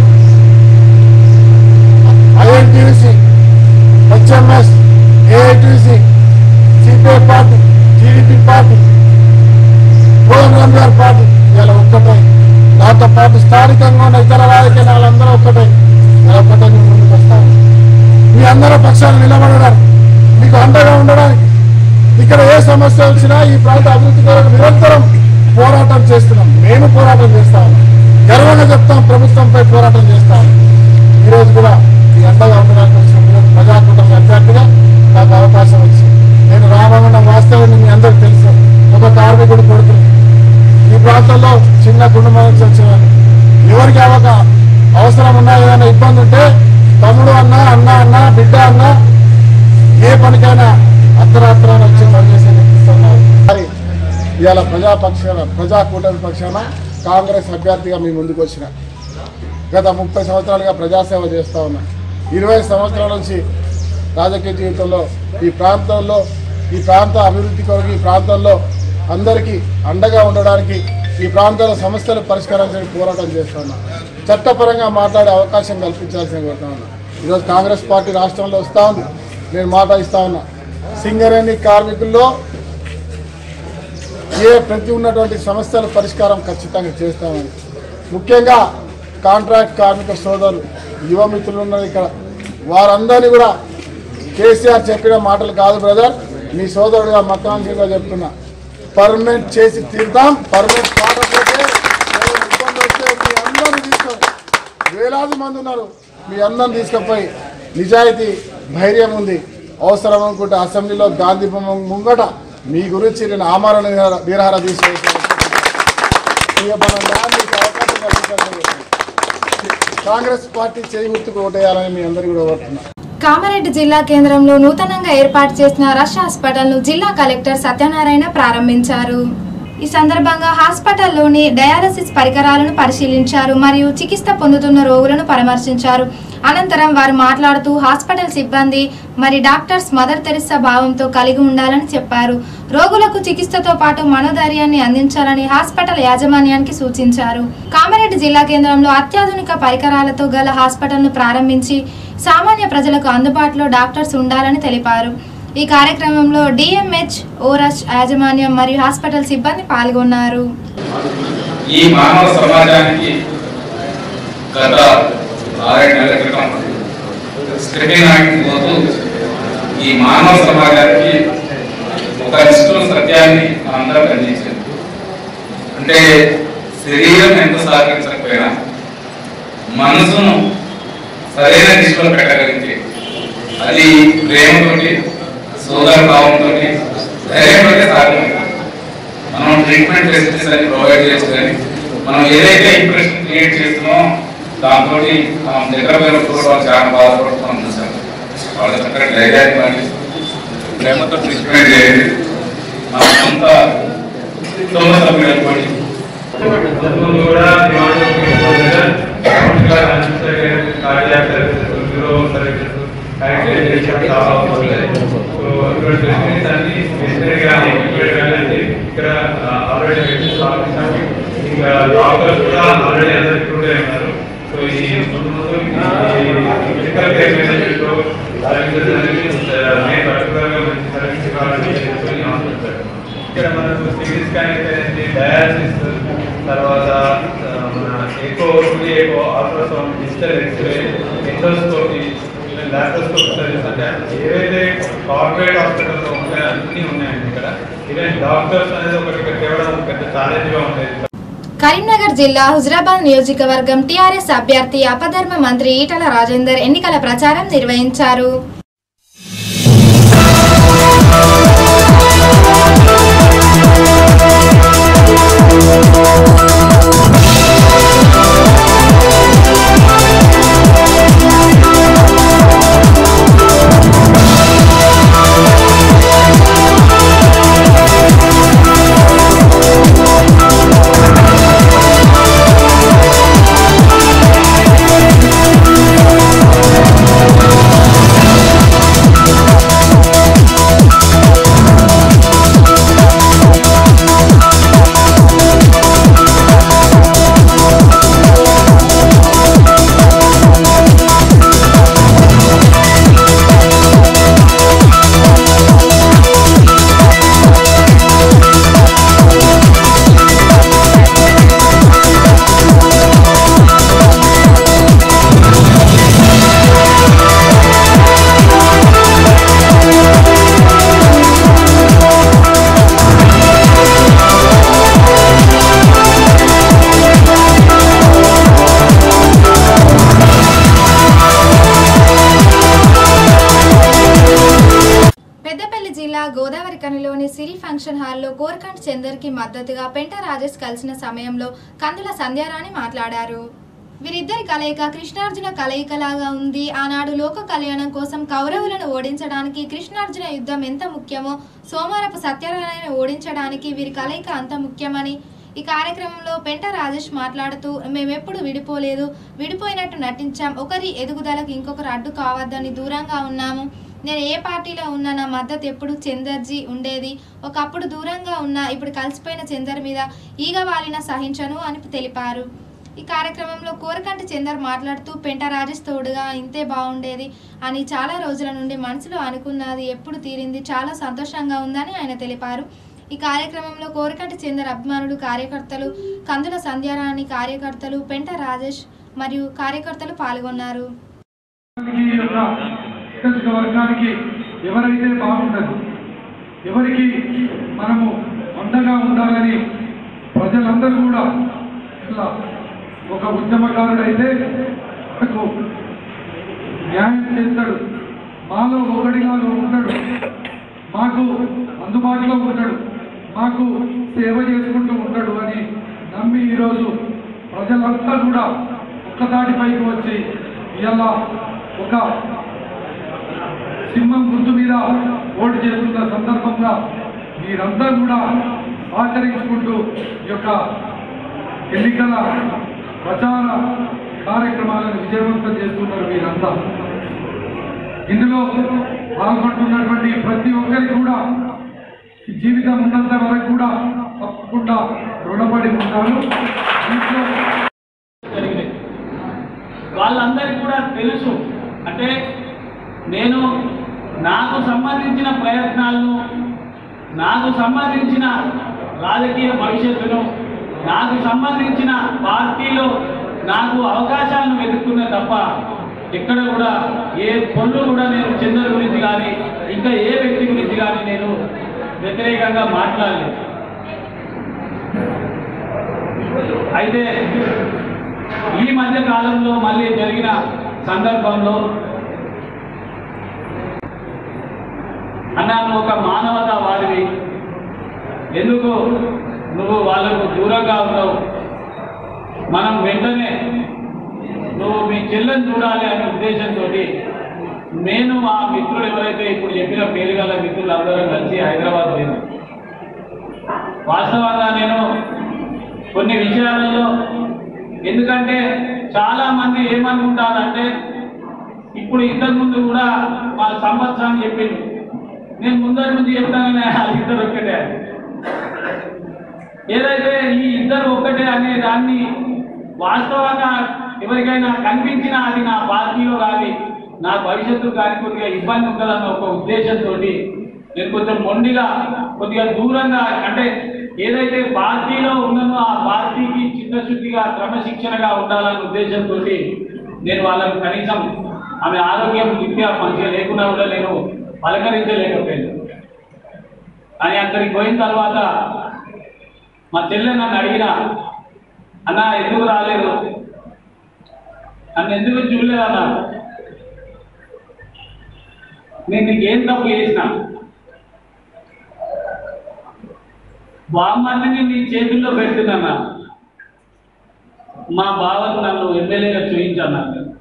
S11: INTC, HMS, AITC, CPI party, TDP party, Kodandaram గారి పార్టీ ఇలా ఒక్కటే. దాంతో పాటు స్థానికంగా ఉన్న ఇతర రాజకీయాలందరూ ఒక్కటే. ఇలా ఒక్కటే మేము ముందుకు వస్తాము. మీ అందరూ పక్షాలు నిలబడడానికి, మీకు అండగా ఉండడానికి, ఇక్కడ ఏ సమస్య వచ్చినా ఈ ప్రాంత అభివృద్ధి కొరకు నిరంతరం పోరాటం చేస్తున్నాం. మేము పోరాటం చేస్తాము, గర్వంగా చెప్తాం, ప్రభుత్వంపై పోరాటం చేస్తాము. ఈరోజు కూడా ఈ అండగా ఉండడానికి వచ్చిన ప్రజాకూటమి అభ్యర్థిగా నాకు అవకాశం వచ్చింది. నేను రామగుండం వాస్తవాన్ని మీ అందరికి తెలుసు. ఒక కార్మికుడు కొడుతుంది. ఈ ప్రాంతంలో చిన్న కుటుంబం నుంచి వచ్చేవాడిని. ఎవరికి అవక అవసరం ఉన్నా, ఏదైనా ఇబ్బంది ఉంటే తమ్ముడు అన్నా, అన్న అన్నా, బిడ్డ అన్నా, ఏ పనికైనా అర్ధరాత్రాన్ని వచ్చి పనిచేసే వ్యక్తిస్తున్నారు. మరి ఇవాళ ప్రజాపక్షాన ప్రజా కూటమి పక్షాన కాంగ్రెస్ అభ్యర్థిగా మీ ముందుకు వచ్చిన. గత ముప్పై సంవత్సరాలుగా ప్రజాసేవ చేస్తూ ఉన్నా. ఇరవై సంవత్సరాల నుంచి రాజకీయ జీవితంలో ఈ ప్రాంతంలో ఈ ప్రాంత అభివృద్ధి కొరకు ఈ ప్రాంతంలో అందరికీ అండగా ఉండడానికి, ఈ ప్రాంతాల సమస్యలు పరిష్కరించడానికి పోరాటం చేస్తూ ఉన్నా. చట్టపరంగా మాట్లాడే అవకాశం కల్పించాల్సిన కోరుతా ఉన్నా. ఈరోజు కాంగ్రెస్ పార్టీ రాష్ట్రంలో వస్తూ ఉంది. నేను మాట ఇస్తా ఉన్నా, సింగరేణి కార్మికుల్లో ఏ ప్రతి ఉన్నటువంటి సమస్యల పరిష్కారం ఖచ్చితంగా చేస్తామని. ముఖ్యంగా కాంట్రాక్ట్ కార్మిక సోదరులు, యువ మిత్రులు ఉన్నారు ఇక్కడ, వారందరినీ కూడా కేసీఆర్ చెప్పిన మాటలు కాదు బ్రదర్, మీ సోదరుడుగా మతాంశంగా చెప్తున్నా, పర్మనెంట్ చేసి తీరుతాం. పర్మనెంట్ కాకపోతే ఇబ్బంది వస్తే మీ అందరినీ తీసుకొని, వేలాది మంది ఉన్నారు, మీ అందరిని తీసుకుపోయి, నిజాయితీ ధైర్యం ఉంది, అవసరం అనుకుంటే అసెంబ్లీలో గాంధీ బొమ్మ ముంగట మీ గురించి నేను ఆమరణ నిరాహార తీసుకోవాలి. కాంగ్రెస్ పార్టీ చేయి గుర్తుకు ఓటేయాలని మీ అందరికీ కూడా కోరుతున్నా.
S2: కామారెడ్డి జిల్లా కేంద్రంలో నూతనంగా ఏర్పాటు చేసిన రష్ హాస్పిటల్ ను జిల్లా కలెక్టర్ సత్యనారాయణ ప్రారంభించారు. ఈ సందర్భంగా హాస్పిటల్లోని డయాలసిస్ పరికరాలను పరిశీలించారు మరియు చికిత్స పొందుతున్న రోగులను పరామర్శించారు. అనంతరం వారు మాట్లాడుతూ హాస్పిటల్ సిబ్బంది మరి డాక్టర్స్ మదర్ తెరిసా భావంతో కలిగి ఉండాలని చెప్పారు. రోగులకు చికిత్సతో పాటు మనోధైర్యాన్ని అందించాలని హాస్పిటల్ యాజమాన్యానికి సూచించారు. కామారెడ్డి జిల్లా కేంద్రంలో అత్యాధునిక పరికరాలతో గల హాస్పిటల్ ను ప్రారంభించి సామాన్య ప్రజలకు అందుబాటులో డాక్టర్స్ ఉండాలని తెలిపారు. ఈ కార్యక్రమంలో డిఎంహెచ్ ఓరస్ యాజమాన్యం మరియు హాస్పిటల్ సిబ్బంది పాల్గొన్నారు.
S15: ఈ మానవ సమాజానికి గత ఆరేడు నెలల క్రితం స్క్రీనింగ్ యాక్ట్ పోతూ ఈ మానవ సమాజానికి ఒక నిష్ఠుల సత్యాన్ని మనందరం అందించింది. అంటే శరీరం ఎంత సహకరించకపోయినా మనసును సరైన దిశలో పెట్టగలిగితే అది ప్రేమతోటి, సోదర భావంతో, ధైర్యంతో సాధ్యమే. మనం ట్రీట్మెంట్ ఫెసిలిటీస్ అన్ని ప్రొవైడ్ చేసి కానీ మనం ఏదైతే ఇంప్రెషన్ క్రియేట్ చేస్తున్నామో దాంతో మనం దగ్గర పోయినప్పుడు వాళ్ళు చాలా బాధపడుతున్నాం చూసాం. వాళ్ళ చక్కటి ధైర్యాన్ని కానీ ప్రేమతో ట్రీట్మెంట్ చేయండి. మన సొంత కుటుంబ సభ్యులు పడి
S16: ఇక్కడ ఆల్రెడీ ఇంకా డాక్టర్స్ కూడా ఆల్రెడీ అందరూ రిక్రూట్ అయి ఉన్నారు. సో ఈ మెడికల్ కేర్ మేనేజ్మెంట్ పర్టికులర్గా మంచి సర్వీస్ ఇవ్వాలని ఇక్కడ మనకు సిటీ స్కాన్ అయితే డయాలసిస్, తర్వాత మన echo echo ultrasound, digital xray, endoscopy, laparoscopy service అంటే ఏవైతే కార్పొరేట్ హాస్పిటల్లో ఉంటాయో అన్నీ ఉన్నాయండి ఇక్కడ. ఈవెన్ డాక్టర్స్ అనేది ఒకటి ఇక్కడ తేవడం పెద్ద ఛాలెంజ్గా ఉండేది.
S2: కరీంనగర్ జిల్లా హుజరాబాద్ నియోజకవర్గం టీఆర్ఎస్ అభ్యర్థి అపధర్మ మంత్రి ఈటల రాజేందర్ ఎన్నికల ప్రచారం నిర్వహించారు. గోదావరిఖనిలోని సిరి ఫంక్షన్ హాల్లో కోరకంటి చందర్ కి మద్దతుగా పెంట రాజేష్ కలిసిన సమయంలో కందుల సంధ్యారాణి మాట్లాడారు. వీరిద్దరి కలయిక కృష్ణార్జున కలయికలాగా ఉంది. ఆనాడు లోక కళ్యాణం కోసం కౌరవులను ఓడించడానికి కృష్ణార్జున యుద్ధం ఎంత ముఖ్యమో సోమవారపు సత్యనారాయణ ఓడించడానికి వీరి కలయిక అంత ముఖ్యమని ఈ కార్యక్రమంలో పెంట రాజేష్ మాట్లాడుతూ, మేమెప్పుడు విడిపోలేదు, విడిపోయినట్టు నటించాం, ఒకరి ఎదుగుదలకు ఇంకొకరు అడ్డు కావద్దని దూరంగా ఉన్నాము. నేను ఏ పార్టీలో ఉన్నా నా మద్దతు ఎప్పుడు చందర్జీ ఉండేది. ఒకప్పుడు దూరంగా ఉన్నా ఇప్పుడు కలిసిపోయిన చందర్ మీద ఈగ వాలిన సహించను అని తెలిపారు. ఈ కార్యక్రమంలో కోరకంటి చందర్ మాట్లాడుతూ, పెంట రాజేష్ తోడుగా ఇంతే బాగుండేది అని చాలా రోజుల నుండి మనసులో అనుకున్నది ఎప్పుడు తీరింది, చాలా సంతోషంగా ఉందని ఆయన తెలిపారు. ఈ కార్యక్రమంలో కోరకంటి చందర్ అభిమానులు, కార్యకర్తలు, కందుల సంధ్యారాణి కార్యకర్తలు, పెంట రాజేష్ మరియు కార్యకర్తలు పాల్గొన్నారు.
S11: వర్గానికి ఎవరైతే బాగుండదు, ఎవరికి మనము అండగా ఉండాలని ప్రజలందరూ కూడా ఇట్లా ఒక ఉద్యమకారుడైతే మనకు న్యాయం చేస్తాడు, మాలో ఒకటిగా ఉంటాడు, మాకు అందుబాటులో ఉంటాడు, మాకు సేవ చేసుకుంటూ ఉంటాడు అని నమ్మి ఈరోజు ప్రజలంతా కూడా ఒక్కదాటిపైకి వచ్చి ఇలా ఒక సింహం గుర్తు మీద ఓటు చేస్తున్న సందర్భంగా మీరంతా కూడా ఆచరించుకుంటూ ఈ యొక్క ఎన్నికల ప్రచార కార్యక్రమాలను విజయవంతం చేస్తున్నారు. మీరంతా ఇందులో పాల్గొంటున్నటువంటి ప్రతి ఒక్కరికి కూడా జీవితం ఉన్నంత వరకు కూడా తప్పకుండా రుణపడి ఉంటాను.
S17: వాళ్ళందరికీ కూడా తెలుసు, అంటే నేను నాకు సంబంధించిన ప్రయత్నాలను, నాకు సంబంధించిన రాజకీయ భవిష్యత్తును, నాకు సంబంధించిన పార్టీలో నాకు అవకాశాలను వెతుక్కునే తప్ప ఎక్కడ కూడా ఏ పనులు కూడా నేను చంద్ర గురించి కానీ ఇంకా ఏ వ్యక్తి గురించి కానీ నేను వ్యతిరేకంగా మాట్లాడలేదు. అయితే ఈ మధ్య కాలంలో మళ్ళీ జరిగిన సందర్భంలో అన్నా నువ్వు ఒక మానవతావాదివి, ఎందుకు నువ్వు వాళ్ళకు దూరంగా ఉన్నావు, మనం వెంటనే నువ్వు మీ చెల్లెని చూడాలి అనే ఉద్దేశంతో నేను మా మిత్రులు ఎవరైతే ఇప్పుడు చెప్పిన పేరు గల మిత్రులు అందరం కలిసి హైదరాబాద్ పోయినాం. వాస్తవంగా నేను కొన్ని విషయాలలో, ఎందుకంటే చాలా మంది ఏమనుకుంటారంటే ఇప్పుడు ఇంతకుముందు కూడా వాళ్ళ సంవత్సరం చెప్పింది, నేను ముందరి నుంచి చెప్తానని ఆ ఇద్దరు ఒక్కటే, ఏదైతే ఈ ఇద్దరు ఒక్కటే అనే దాన్ని వాస్తవంగా ఎవరికైనా కనిపించినా అది నా పార్టీలో కానీ నా భవిష్యత్తు కానీ కొద్దిగా ఇబ్బంది ఉంటుందన్న ఒక ఉద్దేశంతో నేను కొంచెం మొండిగా కొద్దిగా దూరంగా, అంటే ఏదైతే పార్టీలో ఉన్నానో ఆ పార్టీకి చిత్తశుద్ధిగా క్రమశిక్షణగా ఉండాలన్న ఉద్దేశంతో నేను వాళ్ళకు కనీసం ఆమె ఆరోగ్యం రీత్యా మంచిగా లేకున్నా కూడా నేను పలకరించలేకపోయాను. అని అక్కడికి పోయిన తర్వాత మా చెల్లె నన్ను అడిగిన, అన్న ఎందుకు రాలేదు, నన్ను ఎందుకు చూడలేదు అన్నా, నేను నీకేం తప్పు చేసిన, బామ్మని నీ చేతుల్లో పెడుతున్నా, మా బావకు నన్ను ఎమ్మెల్యేగా చూపించాను.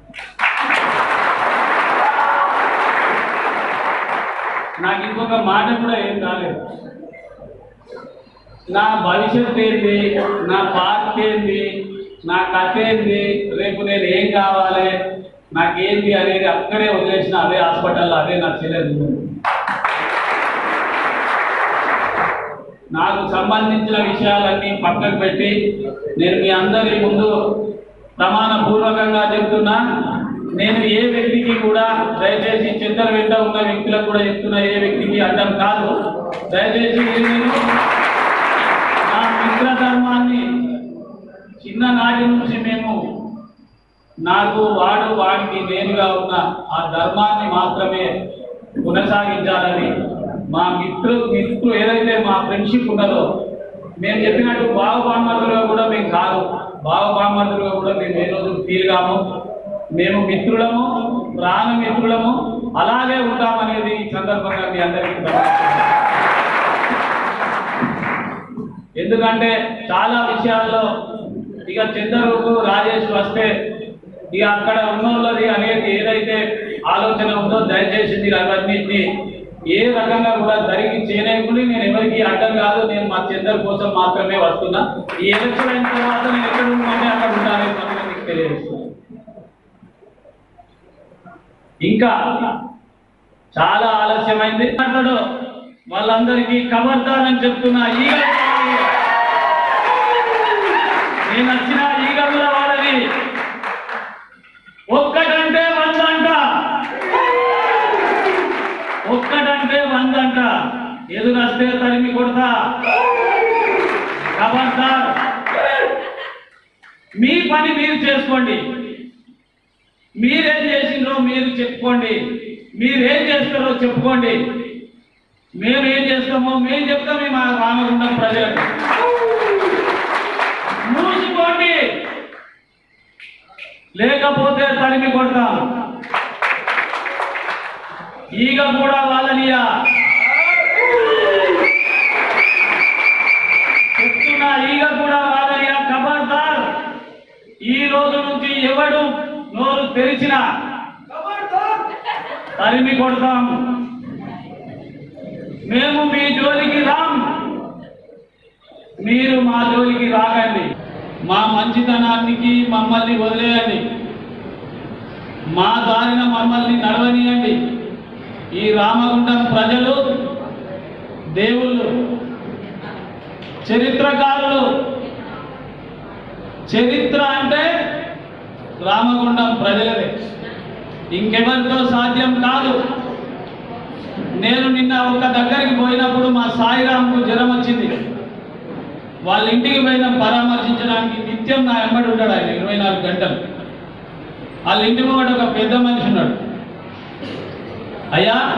S17: నాకు ఇంకొక మాట కూడా ఏం కాలేదు. నా భవిష్యత్తు ఏంటి, నా పార్టీ ఏంటి, నా కథ ఏంటి, రేపు నేను ఏం కావాలి, నాకేంటి అనేది అక్కడే వదిలేసిన అదే హాస్పిటల్లో అదే నా చెల్లెలు. నాకు సంబంధించిన విషయాలన్నీ పక్కకు పెట్టి నేను మీ అందరి ముందు ప్రమాణ పూర్వకంగా చెప్తున్నా, నేను ఏ వ్యక్తికి కూడా, దయచేసి చంద్ర వెంట ఉన్న వ్యక్తులకు కూడా చెప్తున్నా, ఏ వ్యక్తికి అడ్డం కాదు. దయచేసి నేను నా మిత్ర ధర్మాన్ని చిన్ననాటి నుంచి మేము నాకు వాడు వాడికి నేనుగా ఉన్న ఆ ధర్మాన్ని మాత్రమే కొనసాగించాలని, మా మిత్రు మిత్రు ఏదైతే మా ఫ్రెండ్షిప్ ఉన్నదో, మేము చెప్పినట్టు బావ బామ్మర్దులుగా కూడా మేము కాదు, బావ బామ్మర్దులుగా కూడా మేము ఏ రోజు ఫీల్ కాము. మేము మిత్రులము, ప్రాణ మిత్రులము, అలాగే ఉంటామనేది ఈ సందర్భంగా మీ అందరికీ. ఎందుకంటే చాలా విషయాల్లో ఇక చంద్రబాబు రాజేష్ వస్తే ఇక అక్కడ ఉన్నోళ్ళది అనేది ఏదైతే ఆలోచన ఉందో దయచేసి మీరు అవన్నింటినీ ఏ రకంగా కూడా జరిగి చేయలేకుండా నేను ఎవరికి అడ్డం కాదు. నేను మా చంద్ర కోసం మాత్రమే వస్తున్నా. ఈ ఎలక్షన్ అయిన తర్వాత నేను ఎక్కడ ఉంటే అక్కడ ఉంటానని మాత్రం మీకు తెలియజేస్తున్నాను. ఇంకా చాలా ఆలస్యమైంది అంటాడు, వాళ్ళందరికీ ఖబర్దారని చెప్తున్నా. ఈగ నేను వచ్చిన ఈగల వాళ్ళని ఒక్కటంటే వందంట, ఒక్కటంటే వందంట, ఎదురొస్తే తరిమి కొడతా. ఖబర్దార్, మీ పని మీరు చేసుకోండి, మీరేం చేసిండ్రో మీరు చెప్పుకోండి, మీరేం చేస్తారో చెప్పుకోండి. మేమేం చేస్తామో మేము చెప్తామే మా రామగుండం ప్రజలకు. మూసుకోండి, లేకపోతే తరిమి కొడతాం. ఈగ కూడా వాళ్ళనియా చెప్తున్నా, ఈగ కూడా వాళ్ళనియా. ఖబర్దార్, ఈ రోజు నుంచి ఎవడు నోరు తెరిచినా తరిమి కొడతాం. మేము మీ జోలికి రాం, మీరు మా జోలికి రాకండి. మా మంచితనానికి మమ్మల్ని వదిలేయండి, మా దారిన మమ్మల్ని నడవనియండి. ఈ రామగుండం ప్రజలు దేవుళ్ళు, చరిత్రకారులు. చరిత్ర అంటే రామగుండం ప్రజలదే, ఇంకెవరితో సాధ్యం కాదు. నేను నిన్న ఒక దగ్గరికి పోయినప్పుడు మా సాయిరాంకు జ్వరం వచ్చింది. వాళ్ళ ఇంటికి పోయిన పరామర్శించడానికి నిత్యం నా వెంబడి ఉంటాడు ఆయన ఇరవై నాలుగు గంటలు. వాళ్ళ ఇంటి ముంగట ఒక పెద్ద మనిషి ఉన్నాడు. అయ్యా,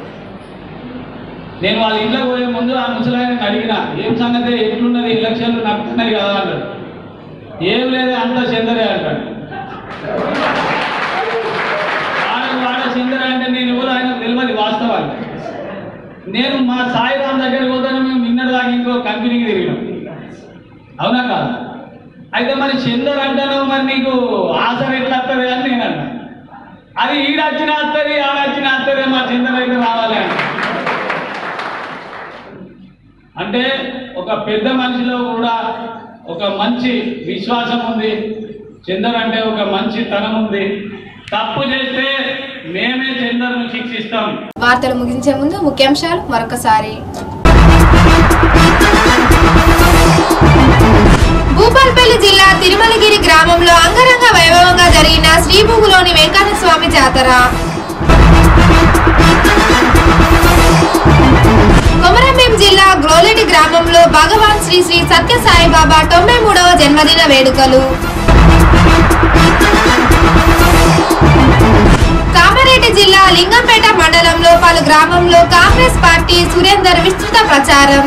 S17: నేను వాళ్ళ ఇంట్లోకి పోయే ముందు ఆ ముసలాయనని అడిగిన, ఏం సంగతి, ఎట్లున్నది, ఎలక్షన్లు నడుస్తున్నాయి కదా అన్నాడు. ఏం లేదు, అంత చందరే అంటాడు. ఆయనకు వాడ చందరే అంటే నేను ఎవరు ఆయనకు తెలియదు వాస్తవాన్ని. నేను మా సాయిరాం దగ్గరికి పోతాను, మేము నిన్నటి దాకా ఇంకో కంపెనీకి తిరిగినాం, అవునా కాదు? అయితే మరి చందర్ అంటాను మరి నీకు ఆసర ఎట్లా వస్తుంది అని నేను అన్నా. అది ఈడొచ్చిన వస్తుంది ఆడొచ్చిన వస్తుంది మా చందర్ అయితే రావాలి అని. అంటే ఒక పెద్ద మనిషిలో కూడా ఒక మంచి విశ్వాసం ఉంది. చందర్ అంటే ఒక మంచి తనం ఉంది. తప్పు చేస్తే మేమే చందర్ను శిక్షిస్తాం.
S2: వార్తలు ముగించే ముందు ముఖ్యాంశాలు మరొకసారి. భూపాల్పల్లి జిల్లా తిరుమలగిరి గ్రామంలో అంగరంగ వైభవంగా జరిగిన శ్రీభూగులోని వెంకన్న స్వామి జాతర. కొమరంభీం జిల్లా గ్రోలేటి గ్రామంలో భగవాన్ శ్రీ శ్రీ సత్య సాయిబాబా తొంభై మూడవ జన్మదిన వేడుకలు. కామారెడ్డి జిల్లా లింగంపేట మండలంలో పలు గ్రామంలో కాంగ్రెస్ పార్టీ సురేందర్ విస్తృత ప్రచారం.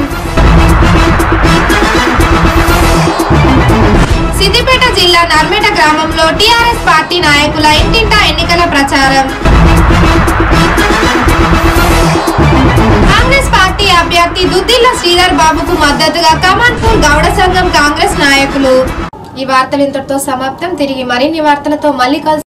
S2: సిద్దిపేట జిల్లా నర్మేట గ్రామంలో టీఆర్ఎస్ పార్టీ నాయకుల ఇంటింటా ఎన్నికల ప్రచారం. కాంగ్రెస్ పార్టీ అభ్యర్థి దుద్దిల్ల శ్రీధర్ బాబుకు మద్దతుగా కమాన్పూర్ గౌడ సంఘం కాంగ్రెస్ నాయకులు. ఈ వార్తలు ఇంతటితో సమాప్తం. తిరిగి మరిన్ని వార్తలతో మళ్ళీ కలిసి